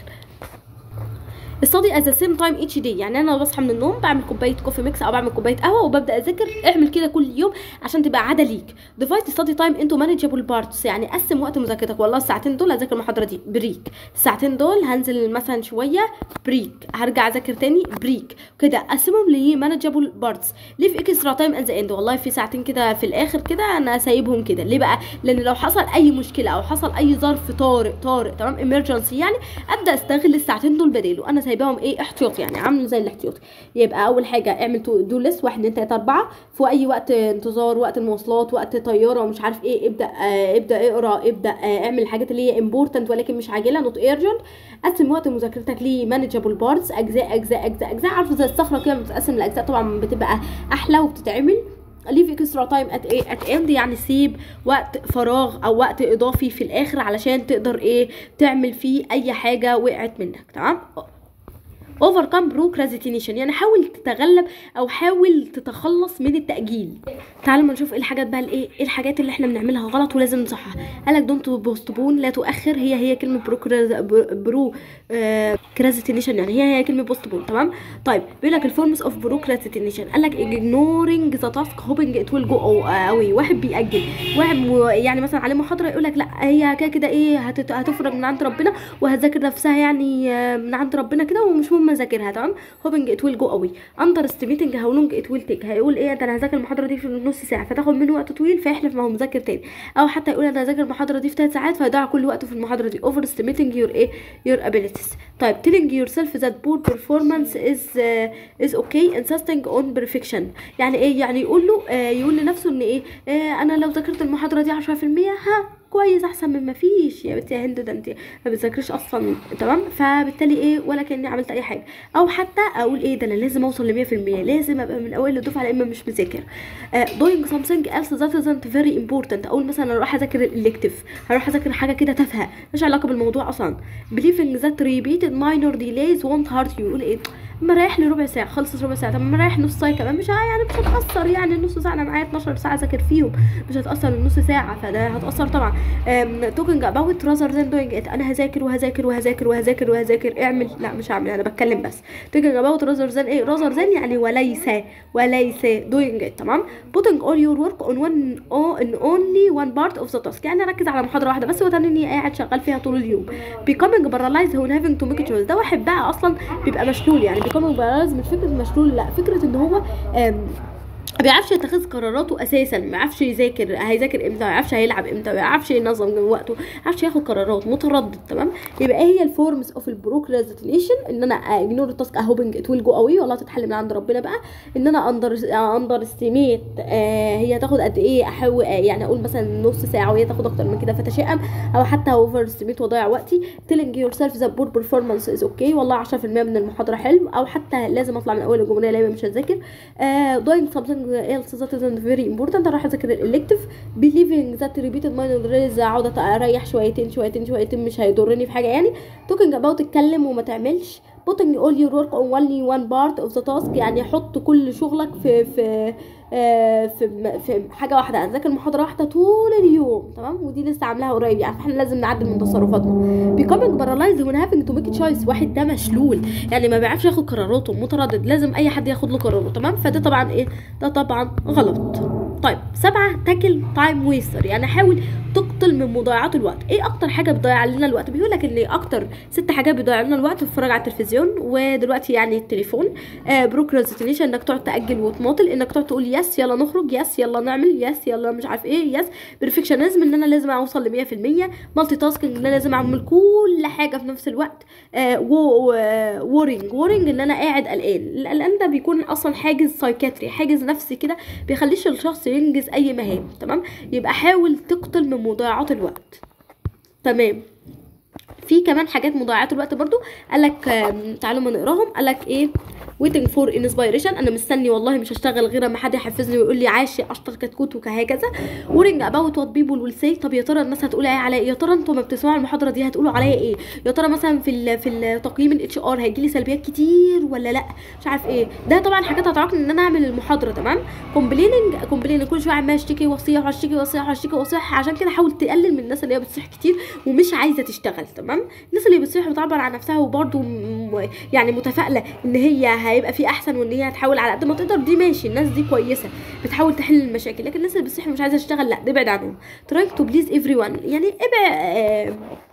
study at the same time each day، يعني انا بصحى من النوم بعمل كوبايه كوفي ميكس او بعمل كوبايه قهوه وببدا اذاكر. اعمل كده كل يوم عشان تبقى عاده ليك. divide study time into manageable parts، يعني قسم وقت مذاكرتك. والله الساعتين دول هذاكر المحاضره دي بريك، الساعتين دول هنزل مثلا شويه بريك، هرجع اذاكر تاني بريك، كده قسمهم ل manageable parts. leave extra time at the end، والله في ساعتين كده في الاخر كده انا سايبهم كده. ليه بقى؟ لان لو حصل اي مشكله او حصل اي ظرف طارئ طارئ تمام emergency يعني ابدا استغل الساعتين دول بداله. انا سايباهم ايه احتياطي، يعني عامله زي الاحتياطي. يبقى اول حاجه اعمل دو ليست واحد اتنين تلاته اربعه في اي وقت انتظار، وقت المواصلات، وقت طياره ومش عارف ايه. ابدا آه ابدا اقرا، ابدا آه اعمل الحاجات اللي هي امبورتنت ولكن مش عاجله نوت ايرجنت. قسم وقت مذاكرتك ليه مانجبل بارتس، اجزاء اجزاء اجزاء اجزاء. عارفه زي الصخره كده بتتقسم لاجزاء، طبعا بتبقى احلى وبتتعمل. ليف اكسترا تايم ات ايه ات اند، يعني سيب وقت فراغ او وقت اضافي في الاخر علشان تقدر ايه تعمل فيه اي حاجه وقعت منك. تمام. overcome procrastination، يعني حاول تتغلب او حاول تتخلص من التأجيل. تعالوا ما نشوف ايه الحاجات بقى الايه ايه الحاجات اللي احنا بنعملها غلط ولازم نصحها. قالك دونت بوستبون، لا تؤخر. هي هي كلمه برو كرازيتينيشن، يعني هي هي كلمه بوستبون. تمام. طيب بيقول لك الفورمز اوف بروكراتينيشن، قال لك ignoring the task hoping it will go away. واحد بيأجل، واحد يعني مثلا عليه محاضره يقول لك لا هي كده كده ايه هتفرج من عند ربنا وهتذاكر نفسها يعني من عند ربنا كده ومش مهم اذاكرها. تمام. hoping it will go away. underestimating how long it will take، هيقول ايه ده انا هذاكر المحاضره دي في نص ساعه فتاخد منه وقت طويل فيحلف ما هو مذاكر تاني. او حتى يقول انا هذاكر المحاضره دي في ثلاث ساعات فيضيع كل وقته في المحاضره دي. overestimating your ايه your abilities. طيب telling yourself that poor performance is uh, is okay insisting on perfection، يعني ايه؟ يعني يقول له آه يقول لنفسه ان ايه آه انا لو ذاكرت المحاضره دي عشرة في المية ها كويس احسن من ما فيش. يا بنتي يا هند ده انت ما بتذاكريش اصلا. تمام. فبالتالي ايه ولا كاني عملت اي حاجه. او حتى اقول ايه ده انا لازم اوصل ل مية في المية، لازم ابقى من اوائل الدفعه لان مش مذاكر. uh, doing something else that isn't very important، اقول مثلا اروح اذاكر الالكتيف، هروح اذاكر حاجه كده تافهه مش علاقه بالموضوع اصلا. believing that repeated minor delays won't hurt you، يقول ايه ما رايح لي ربع ساعه خلصت ربع ساعه، طب ما رايح نص ساعه كمان مش يعني مش هتاثر، يعني النص ساعه انا معايا اتناشر ساعه اذاكر فيهم مش هتاثر النص ساعه، فده هتاثر طبعا. talking about rather than doing it، انا هذاكر وهذاكر وهذاكر وهذاكر وهذاكر. اعمل لا مش هعمل انا بتكلم بس. talking about rather than ايه rather than يعني وليس وليس doing it. تمام. putting all your work on one on only one part of the task، يعني ركز على محاضره واحده بس وتاني قاعد شغال فيها طول اليوم. becoming paralyzed when having to make choice، ده واحد بقى اصلا بيبقى مشلول، يعني becoming paralyzed مش فكره مشلول، لا فكره ان هو ما بيعرفش يتخذ قراراته اساسا، ما بيعرفش يذاكر هيذاكر امتى، ما بيعرفش هيلعب امتى، ما بيعرفش ينظم وقته، ما بيعرفش ياخد قرارات، متردد. تمام. يبقى ايه هي الفورمز اوف البروكراستينيشن؟ ان انا اجنور التاسك هوبنج ات ويل جو قوي، والله تتحل من عند ربنا بقى. ان انا اندر اندر استيميت آه هي تاخد قد ايه، احاول يعني اقول مثلا نص ساعه وهي تاخد اكتر من كده فتشائم، او حتى اوفر استيميت واضيع وقتي. تيلينج يور سيلف ذا بور بيرفورمانس از اوكي، والله عشرة في المية من المحاضره حلو، او حتى لازم اطلع من اول الجمهوريه لما مش هذاكر. دوينج سمثينج else that isn't very important، اروح اذاكر الالكتيف. believing that repeated minor delays، اقعد اريح شويتين شويتين شويتين مش هيضرني في حاجه يعني. talking about اتكلم وما تعملش. putting all your work on only one part of the task، يعني حط كل شغلك في في آه في في حاجه واحده، اذاكر محاضره واحده طول اليوم، تمام. ودي لسه عاملاها قريب، يعني احنا لازم نعدل من تصرفاتنا. becoming paralyzed when having to make choice، واحد ده مشلول، يعني ما بيعرفش ياخد قراراته، متردد، لازم اي حد ياخد له قراره، تمام. فده طبعا ايه؟ ده طبعا غلط. طيب سبعة تاكل تايم ويستر، يعني حاول تقتل من مضيعات الوقت. ايه اكتر حاجه بتضيع لنا الوقت؟ بيقول لك ان اكتر ست حاجات بتضيع لنا الوقت: تتفرج على التلفزيون، ودلوقتي يعني التليفون، آه بروكراستينيشن، انك تقعد تاجل وتماطل، انك تقعد تقول يس يلا نخرج، يس يلا نعمل، يس يلا مش عارف ايه، يس بيرفكشنزم، ان انا لازم اوصل ل مية في المية، مالتي تاسكينج، ان انا لازم اعمل كل حاجه في نفس الوقت، آه وورينج وورينج ان انا قاعد قلقان. القلقان ده بيكون اصلا حاجز سايكاتري، حاجز نفسي كده بيخليش الشخص ينجز اي مهام، تمام. يبقى حاول تقتل من مضيعات الوقت، تمام. في كمان حاجات مضيعات الوقت برضو قالك، تعالوا ما نقراهم. قالك ايه؟ waiting for inspiration، انا مستني والله مش هشتغل غير اما حد يحفزني ويقول لي عاش يا اشطر كتكوت وكهكذا. worrying about what people will say، طب يا ترى الناس هتقول ايه عليا؟ يا ترى انتوا ما بتسمعوا المحاضره دي هتقولوا عليا ايه؟ يا ترى مثلا في ال في التقييم الاتش ار هيجي لي سلبيات كتير ولا لا؟ مش عارف ايه. ده طبعا حاجات هتعرفني ان انا اعمل المحاضره، تمام. complaining complaining كل شويه عمال اشتكي واصيح واشتكي واصيح واشتكي واصيح، عشان كده حاول تقلل من الناس اللي هي بتصيح كتير ومش عايزه تشتغل، تمام. الناس اللي بتصيح بتعبر عن نفسها وبرده يعني متفائله ان هي هيبقى في احسن وان هي هتحاول على قد ما تقدر، دي ماشي، الناس دي كويسه بتحاول تحل المشاكل. لكن الناس اللي بتصيح مش عايزه تشتغل، لا، ابعد عنهم. trying to please everyone، يعني ابعد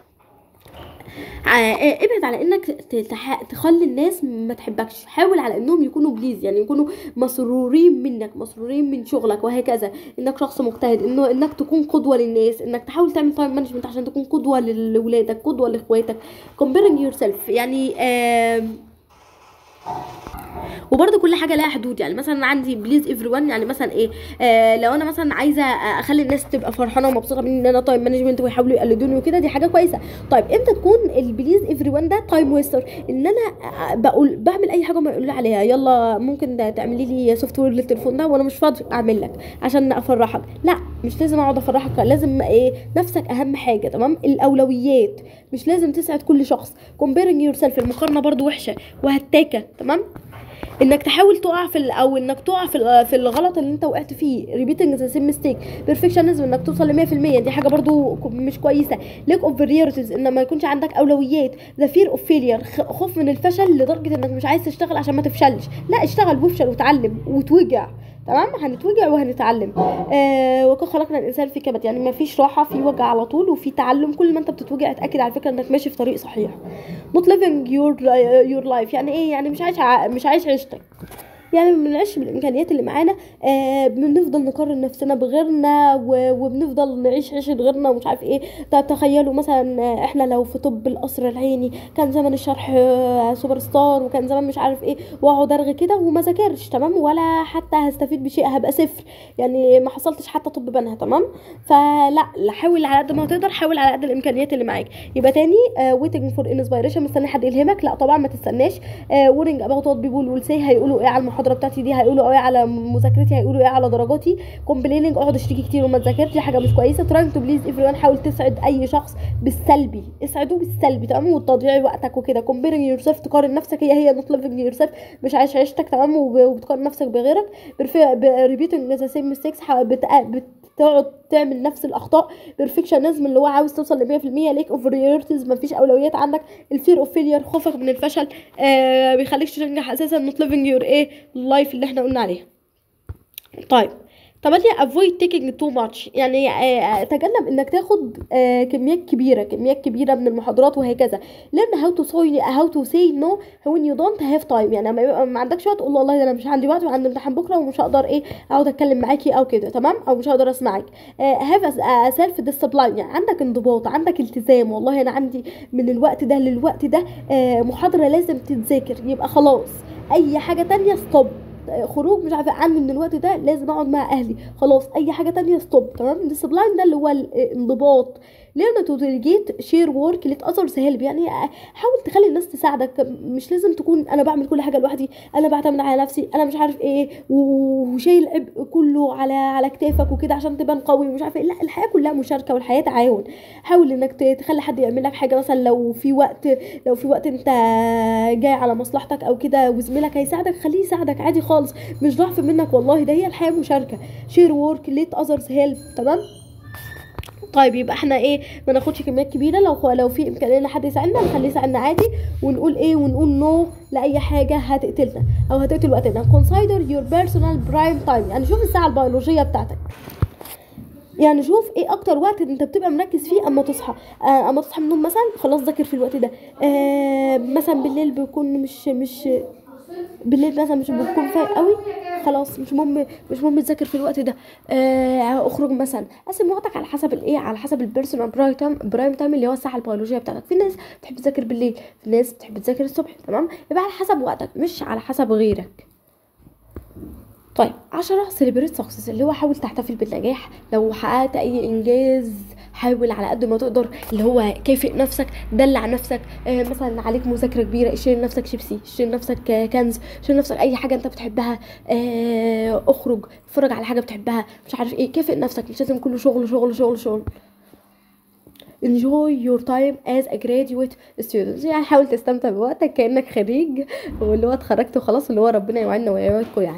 ابعد على انك تخلي الناس ما تحبكش، حاول على انهم يكونوا بليز، يعني يكونوا مسرورين منك، مسرورين من شغلك وهكذا، انك شخص مجتهد، انه انك تكون قدوه للناس، انك تحاول تعمل تايم مانجمنت عشان تكون قدوه لاولادك، قدوه لاخواتك. comparing yourself، يعني آه وبرده كل حاجه لها حدود. يعني مثلا عندي بليز ايفري ون، يعني مثلا ايه؟ آه لو انا مثلا عايزه اخلي الناس تبقى فرحانه ومبسوطه مني ان انا تايم مانجمنت ويحاولوا يقلدوني وكده، دي حاجه كويسه. طيب امتى تكون البليز ايفري ون ده تايم ويستر؟ ان انا بقول بعمل اي حاجه ما يقولوا لي عليها، يلا ممكن تعملي لي سوفت وير للتليفون ده وانا مش فاضي اعمل لك عشان افرحك، لا مش لازم اقعد افرحك، لازم ايه؟ نفسك اهم حاجه، تمام. الاولويات، مش لازم تسعد كل شخص. comparing yourself، المقارنه برده وحشه وهتاكه، تمام. انك تحاول تقع في او انك تقع في في الغلط اللي انت وقعت فيه، repeating the same mistake. perfectionism، انك توصل ل مية في المية، دي حاجه برضو مش كويسه. lack of priorities، ان ما يكونش عندك اولويات. the fear of failure، خوف من الفشل لدرجه انك مش عايز تشتغل عشان ما تفشلش، لا اشتغل وافشل وتعلم وتوجع، تمام. هنتوجع وهنتعلم. آه وكان خلقنا الانسان في كبد، يعني ما فيش راحه، في وجع على طول وفي تعلم. كل ما انت بتتوجع اتاكد على فكره انك ماشي في طريق صحيح. not living your your life، يعني ايه؟ يعني مش عايش ع... مش عايش عيشتك، يعني ما بنعيش بالامكانيات اللي معانا. آه بنفضل نقارن نفسنا بغيرنا وبنفضل نعيش عيشه غيرنا ومش عارف ايه. طب تخيلوا مثلا احنا لو في طب القصر العيني، كان زمان الشرح آه سوبر ستار، وكان زمان مش عارف ايه، واقعد ارغي كده وما ذاكرش، تمام، ولا حتى هستفيد بشيء، هبقى صفر، يعني ما حصلتش حتى طب بنها، تمام. فلا، حاول على قد ما تقدر، حاول على قد الامكانيات اللي معاك. يبقى تاني آه waiting for inspiration، مستني حد يلهمك، لا طبعا ما تستناش. آه worrying about what people will say، هيقولوا ايه على المحاضره بتاعتي دي، هيقولوا ايه على مذاكرتي، هيقولوا ايه على درجاتي. complaining، اقعد اشتكي كتير وما تذاكرش، دي حاجه مش كويسه. trying to please everyone، حاول تسعد اي شخص بالسلبي، اسعده بالسلبي، تمام، وتضييع وقتك وكده. comparing yourself، تقارن نفسك، هي هي not living yourself، مش عايش عيشتك، تمام، وبتقارن نفسك بغيرك. repeating the same mistakes، بتقعد تعمل نفس الاخطاء. perfectionism، اللي هو عاوز توصل ل مية في المية. lack of priorities، مفيش اولويات عندك. الفير اوف فيلير، خوفك من الفشل آه بيخليكش تنجح اساسا. not living your ايه اللايف اللي احنا قلنا عليها. طيب تمانية avoid taking too much، يعني آه تجنب انك تاخد آه كميات كبيره كميات كبيره من المحاضرات وهكذا. learn how to say how to say no when you don't have time، يعني لما يبقى ما عندكش وقت قول والله انا مش عندي وقت وعندي امتحان بكره ومش هقدر ايه اقعد اتكلم معاكي او كده، تمام، او مش هقدر اسمعك. آه have a self discipline، يعني عندك انضباط، عندك التزام، والله انا عندي من الوقت ده للوقت ده آه محاضره لازم تتذاكر، يبقى خلاص اي حاجه تانية ستوب. خروج مش عارفه عني من الوقت ده لازم اقعد مع اهلي، خلاص اي حاجه تانية ستوب، تمام. الديسبلاين ده اللي هو الانضباط، learn to delegate share work let others help. يعني حاول تخلي الناس تساعدك، مش لازم تكون انا بعمل كل حاجه لوحدي، انا بعتمد على نفسي، انا مش عارف ايه وشايل العبء كله على على كتافك وكده عشان تبان قوي ومش عارف ايه. لا، الحياه كلها مشاركه والحياه تعاون. حاول انك تخلي حد يعمل لك حاجه، مثلا لو في وقت لو في وقت انت جاي على مصلحتك او كده وزميلك هيساعدك، خليه يساعدك عادي خالص، مش ضعف منك والله، ده هي الحياه مشاركه. شير وورك ليت اذرز هيلب. تمام. طيب يبقى احنا ايه، ما ناخدش كميات كبيره، لو لو في امكانيه ان حد يساعدنا نخليه يساعدنا عادي، ونقول ايه ونقول نو لاي حاجه هتقتلنا او هتقتل وقتنا. consider your personal prime time. يعني شوف الساعه البيولوجيه بتاعتك، يعني شوف ايه اكتر وقت انت بتبقى مركز فيه اما تصحى. آه اما تصحى من النوم مثلا خلاص ذاكر في الوقت ده. آه مثلا بالليل بيكون مش مش بالليل مثلا مش بتكون فايق قوي، خلاص مش مهم مش مهم تذاكر في الوقت ده. آه اخرج مثلا، قسم وقتك على حسب الايه، على حسب البيرسونال برايم تايم برايم تايم اللي هو الساعه البيولوجيه بتاعتك. في ناس بتحب تذاكر بالليل، في ناس بتحب تذاكر الصبح. تمام، يبقى على حسب وقتك مش على حسب غيرك. طيب عشرة celebrate success، اللي هو حاول تحتفل بالنجاح. لو حققت اي انجاز حاول على قد ما تقدر، اللي هو كافئ نفسك، دلع نفسك. آه مثلا عليك مذاكره كبيره، اشتري لنفسك شيبسي، اشتري لنفسك آه كنز، اشتري لنفسك اي حاجه انت بتحبها. آه اخرج اتفرج على حاجه بتحبها، مش عارف ايه، كافئ نفسك، مش لازم كله شغل شغل شغل شغل. enjoy your time as a graduate student، يعني حاول تستمتع بوقتك كانك خريج، واللي هو اتخرجت وخلاص، اللي هو ربنا يوعدنا ويوعدكم يعني.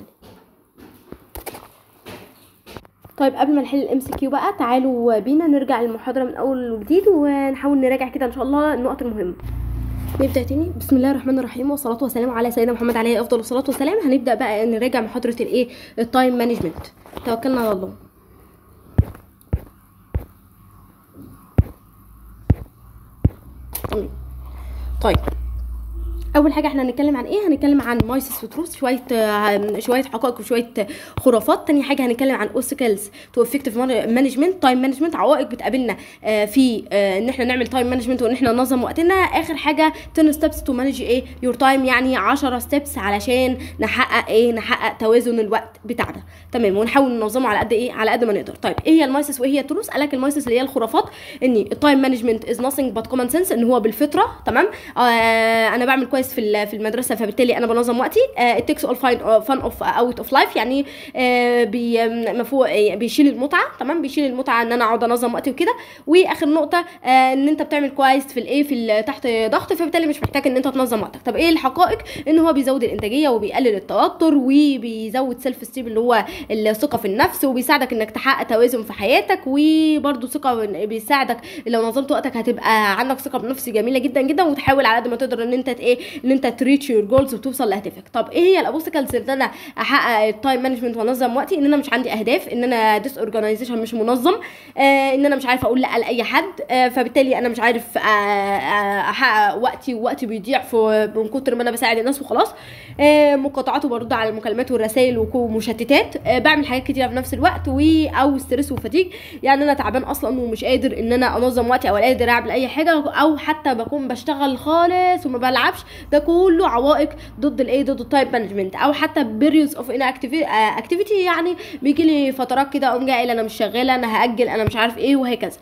طيب قبل ما نحل الام سي كيو بقى، تعالوا بينا نرجع للمحاضره من اول وجديد ونحاول نراجع كده ان شاء الله النقط المهمه. نبدا تاني. بسم الله الرحمن الرحيم، والصلاه والسلام على سيدنا محمد عليه افضل الصلاه والسلام. هنبدا بقى نراجع محاضره الايه، التايم مانجمنت. توكلنا على الله. طيب اول حاجه احنا هنتكلم عن ايه، هنتكلم عن مايسس وتروث، شويه عن شويه حقائق وشويه خرافات. تاني حاجه هنتكلم عن اوبستكلز تو افكتيف مانجمنت، تايم مانجمنت، عوائق بتقابلنا في ان احنا نعمل تايم مانجمنت وان احنا ننظم وقتنا. اخر حاجه عشرة ستيبس تو مانج ايه يور تايم، يعني عشرة ستيبس علشان نحقق ايه، نحقق توازن الوقت بتاعنا. تمام، ونحاول ننظمه على قد ايه، على قد ما نقدر. طيب ايه هي المايسس وايه هي التروث؟ قالك المايسس اللي هي الخرافات، ان التايم مانجمنت از ناثينج بات كومن سنس، ان هو بالفطره. تمام، آه انا بعمل كويس في في المدرسه فبالتالي انا بنظم وقتي. التكس اول فان اوف اوت اوف لايف، يعني آه بي مفهوم بيشيل المتعه. تمام، بيشيل المتعه ان انا اقعد انظم وقتي وكده. واخر نقطه آه ان انت بتعمل كويس في الايه، في تحت ضغط، فبالتالي مش محتاج ان انت تنظم وقتك. طب ايه الحقائق؟ ان هو بيزود الانتاجيه وبيقلل التوتر وبيزود سيلف ستيم اللي هو الثقه في النفس، وبيساعدك انك تحقق توازن في حياتك، وبرده ثقه بيساعدك لو نظمت وقتك هتبقى عندك ثقه بنفس جميله جدا جدا، وتحاول على قد ما تقدر ان انت ايه، ان انت تريتش يور جولز وتوصل لاهدافك. طب ايه هي الاوبستكلز ان انا احقق التايم مانجمنت وانظم وقتي؟ ان انا مش عندي اهداف، ان انا ديس اورجانيزيشن مش منظم، آه ان انا مش عارفه اقول لا لاي حد، آه فبالتالي انا مش عارف آه آه احقق وقتي، ووقتي بيضيع في من كتر ما انا بساعد الناس وخلاص. آه مقاطعات وبرد على المكالمات والرسائل ومشتتات، آه بعمل حاجات كتيره في نفس الوقت، و او ستريس وفتيج، يعني انا تعبان اصلا ومش قادر ان انا انظم وقتي او قادر اعمل اي حاجه، او حتى بكون بشتغل خالص وما بلعبش. ده كله عوائق ضد الايه، ضد التايم مانجمنت. او حتى periods of inactivity، يعني بيجي لي فترات كده اقوم جايه انا مش شغاله، انا هاجل، انا مش عارف ايه، وهكذا.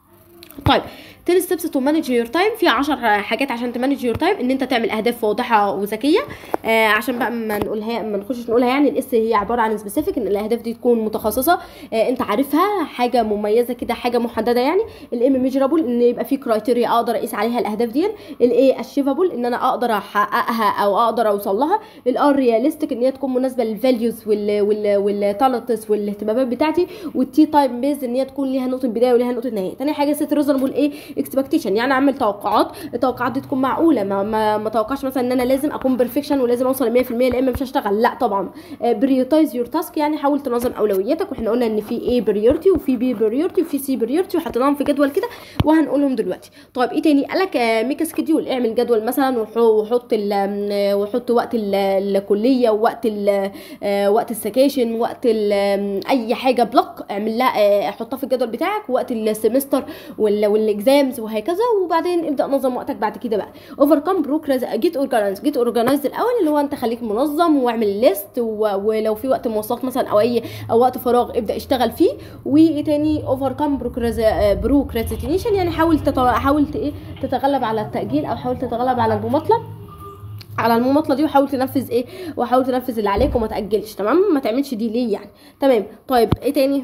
طيب عشرة ستيبس تو مانج يور تايم، في عشر حاجات عشان تمانج يور تايم. ان انت تعمل اهداف واضحه وذكيه، آه عشان بقى ما نقولها ما نخشش نقولها. يعني الاس هي عباره عن سبيسيفيك، ان الاهداف دي تكون متخصصه، آه انت عارفها، حاجه مميزه كده، حاجه محدده. يعني الام ميجرابل، ان يبقى في كرايتيريا اقدر اقيس عليها الاهداف دي. الاي اشيفابل، ان انا اقدر احققها او اقدر اوصل لها. الار رياليستيك، ان هي تكون مناسبه للفاليوز وال وال والتالنتس والاهتمامات بتاعتي. والتي تايم بيز، ان هي تكون ليها نقطه بدايه وليها نقطه نهايه. ثاني حاجه سيت ريزونبل ايه اكسبكتيشن، يعني اعمل توقعات، التوقعات دي تكون معقوله، ما ما, ما توقعش مثلا ان انا لازم اكون بيرفكشن ولازم اوصل مية في المية لا اما مش هشتغل، لا طبعا. بريورتايز يور تاسك، يعني حاول تنظم اولوياتك، واحنا قلنا ان في ايه بريورتي وفي بي بريورتي وفي سي بريورتي، وحطيناهم في جدول كده وهنقولهم دلوقتي. طيب ايه تاني؟ قالك ميك سكيدول، اعمل جدول مثلا وحط ال وحط وقت الكليه ووقت ال وقت السكاشن، وقت اي حاجه بلوك اعمل لها حطها في الجدول بتاعك، وقت السمستر والاكزام تايمز وهكذا، وبعدين ابدا نظم وقتك بعد كده بقى. اوفركم بروكراز جيت اورجانايز جيت اورجانايز الاول، اللي هو انت خليك منظم واعمل ليست، ولو في وقت مواصلات مثلا او اي او وقت فراغ ابدا اشتغل فيه. وايه تاني؟ اوفركم بروكراز بروكراستينيشن، يعني حاول تتو... حاول ايه تتغلب على التاجيل، او حاول تتغلب على المماطله على المماطله دي، وحاول تنفذ ايه وحاول تنفذ اللي عليك وما تاجلش. تمام، ما تعملش دي ليه يعني. تمام. طيب ايه تاني؟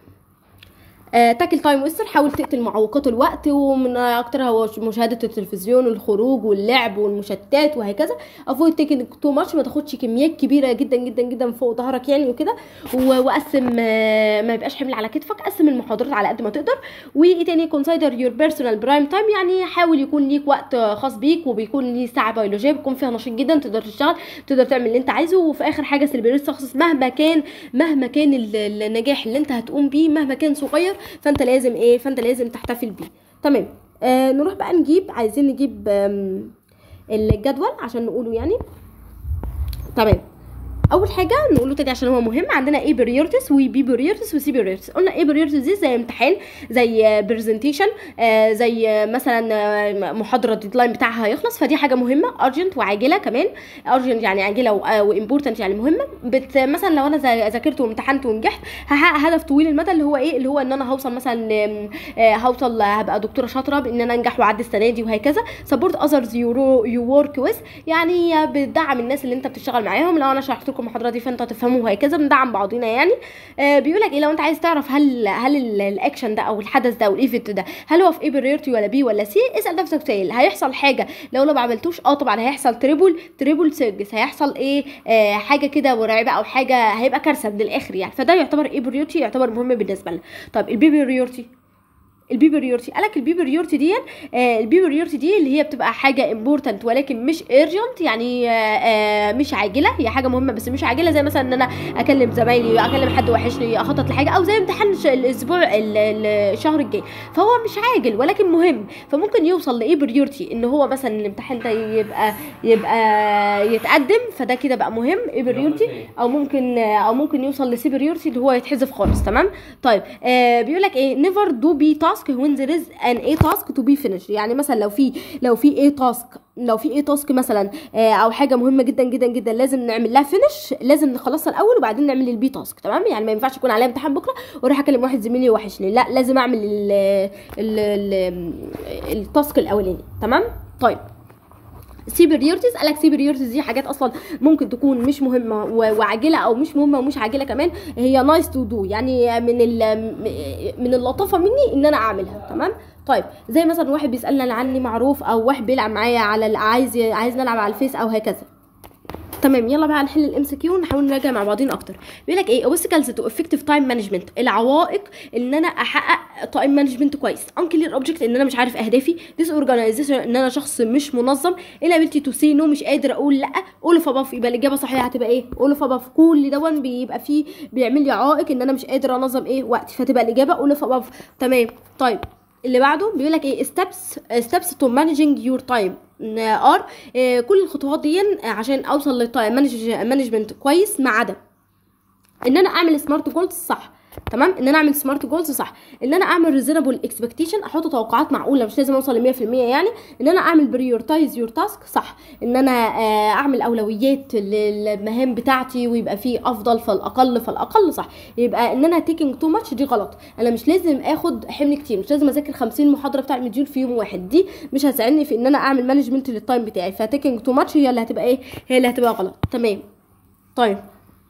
آه، تاكل تايم ويستر، حاول تقتل معوقات الوقت، ومن اكترها هو مشاهده التلفزيون والخروج واللعب والمشتتات وهكذا. افويد تيكينج تو ماتش، ما تاخدش كميات كبيره جدا جدا جدا فوق ظهرك يعني وكده. وقسم، آه، ما يبقاش حمل على كتفك، قسم المحاضرات على قد ما تقدر. وايه تاني؟ كونسيدر يور بيرسونال برايم تايم، يعني حاول يكون ليك وقت خاص بيك، وبيكون ليه ساعه بيولوجيه بيكون فيها نشيط جدا، تقدر تشتغل، تقدر تعمل اللي انت عايزه. وفي اخر حاجه سيلبريت سكسس، مهما كان مهما كان النجاح اللي انت هتقوم بيه مهما كان صغير، فانت لازم ايه فانت لازم تحتفل بيه. تمام. آه نروح بقى نجيب عايزين نجيب الجدول عشان نقوله يعني. تمام. اول حاجه نقوله تاني عشان هو مهم، عندنا ايه بريورتيز وبي بريورتيز وسي بريورتيز. قلنا ايه بريورتيز دي زي امتحان، زي برزنتيشن، آه زي مثلا محاضره الديدلاين بتاعها هيخلص، فدي حاجه مهمه. ارجنت وعاجله كمان، ارجنت يعني عاجله، وامبورتنت يعني مهمه. بت مثلا لو انا ذاكرت وامتحنت ونجحت، هحقق هدف طويل المدى اللي هو ايه اللي هو ان انا هوصل مثلا، آه هوصل هبقى دكتوره شاطره بان انا انجح واعدي السنه دي وهكذا. سبورت اذرز يو ورك ويز، يعني بتدعم الناس اللي انت بتشتغل معاهم. لو انا شرحت لكم المحاضره دي فانتوا هتفهموا وهكذا، بندعم بعضينا يعني. آه بيقول لك ايه، لو انت عايز تعرف هل هل الاكشن ده او الحدث ده او الايفنت ده هل هو في ايه بريورتي ولا بي ولا سي، اسال نفسك سؤال. هيحصل حاجه لو لو ما عملتوش؟ اه طبعا هيحصل تريبل تريبل سيرجس، هيحصل ايه آه حاجه كده مرعبه، او حاجه هيبقى كارثه من الاخر يعني. فده يعتبر ايه بريورتي، يعتبر مهم بالنسبه لنا. طيب البي بريورتي البي بريورتي قالك البي بريورتي دي آه البي بريورتي دي اللي هي بتبقى حاجه امبورتنت ولكن مش ايرجنت، يعني آه آه مش عاجله، هي حاجه مهمه بس مش عاجله، زي مثلا ان انا اكلم زمايلي، اكلم حد وحشني، اخطط لحاجه، او زي امتحان الاسبوع الشهر الجاي. فهو مش عاجل ولكن مهم، فممكن يوصل لايه بريورتي ان هو مثلا الامتحان ده يبقى يبقى يتقدم، فده كده بقى مهم ايه بريورتي، او ممكن او ممكن يوصل لسي بريورتي اللي هو يتحذف خالص. تمام. طيب آه بيقول لك ايه نيفر دو بي تاسك when there is an a task to be finished، يعني مثلا لو في لو في ايه تاسك لو في ايه تاسك مثلا آه او حاجه مهمه جدا جدا جدا لازم نعمل لها فينش، لازم نخلصها الاول وبعدين نعمل البي تاسك. تمام. يعني ما ينفعش يكون عليا امتحان بكره واروح اكلم واحد زميلي وحشني، لا لازم اعمل ال ال التاسك الاولاني. تمام. طيب سي بريورتيز قالك سي بريورتيز دي حاجات اصلا ممكن تكون مش مهمه وعاجله، او مش مهمه ومش عاجله كمان، هي نايس تو دو، يعني من من اللطافه مني ان انا اعملها. تمام. طيب زي مثلا واحد بيسالني عني معروف، او واحد بيلعب معايا على عايز عايز نلعب على الفيس او هكذا. تمام. يلا بقى نحل الام سي كيو ونحاول نراجع مع بعضين اكتر. بيقول لك ايه obstacles to effective time management، العوائق ان انا احقق تايم مانجمنت كويس. unclear object ان انا مش عارف اهدافي. disorganization ان انا شخص مش منظم. inability to say no مش قادر اقول لا. all of above يبقى الاجابه الصحيحه هتبقى ايه all of above. كل دون بيبقى فيه بيعمل لي عائق ان انا مش قادر انظم ايه وقتي، فتبقى الاجابه all of above. تمام. طيب اللي بعده بيقول لك ايه steps steps to managing your time ار إيه كل الخطوات دي عشان اوصل للتايم مانجمنت كويس، ما عدا ان انا اعمل سمارت جولز صح. تمام. ان انا اعمل سمارت جولز صح، ان انا اعمل ريزونبل اكسبكتيشن، احط توقعات معقوله مش لازم اوصل ل مية في المية يعني. ان انا اعمل بريورتايز يور تاسك صح، ان انا اعمل اولويات للمهام بتاعتي ويبقى في افضل فالاقل فالاقل صح. يبقى ان انا تيكينج تو ماتش دي غلط، انا مش لازم اخد حمل كتير، مش لازم اذاكر خمسين محاضره بتاع المديول في يوم واحد، دي مش هتساعدني في ان انا اعمل مانجمنت للتايم بتاعي. فتيكينج تو ماتش هي اللي هتبقى ايه هي اللي هتبقى غلط. تمام. طيب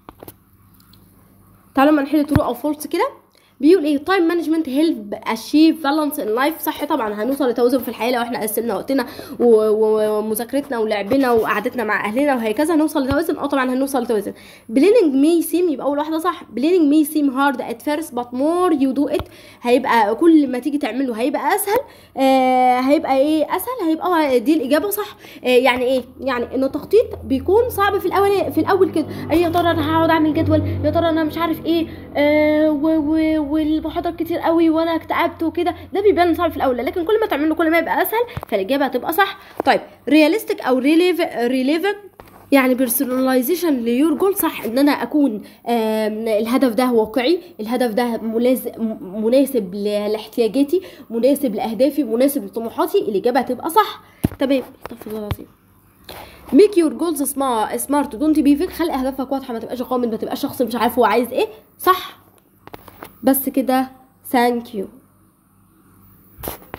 تعالوا ما نحل ترو او فولس كده. بيقول ايه تايم مانجمنت هيلب اشيف بالانس ان لايف. صح طبعا، هنوصل لتوازن في الحياه لو احنا قسمنا وقتنا ومذاكرتنا ولعبنا وقعدتنا مع اهلنا وهكذا، هنوصل لتوازن. اه طبعا هنوصل لتوازن. بليننج مي سيم يبقى اول واحده صح. بليننج مي سيم هارد ات فيرست بات مور يو دو ات، هيبقى كل ما تيجي تعمله هيبقى اسهل. آه هيبقى ايه اسهل، هيبقى دي الاجابه صح. آه يعني ايه يعني ان التخطيط بيكون صعب في الاول في الاول كده. يا ترى انا هقعد اعمل جدول، يا ترى انا مش عارف ايه آه و, و والمحاضرات كتير قوي وانا اكتئبت وكده، ده بيبان صعب في الاول، لكن كل ما تعمله كل ما يبقى اسهل، فالاجابه هتبقى صح. طيب رياليستيك او ريليف ريليفنت يعني بيرسوناليزيشن ليور جول، صح ان انا اكون الهدف ده واقعي، الهدف ده مناسب لاحتياجاتي، مناسب لاهدافي، مناسب لطموحاتي. الاجابه هتبقى صح. تمام. استغفر الله العظيم. ميك يور جولز سمارت دونت بي فيك، خلي اهدافك واضحه، ما تبقاش غامض، ما تبقاش شخص مش عارف هو عايز ايه. صح. بس كده. ثانك يو.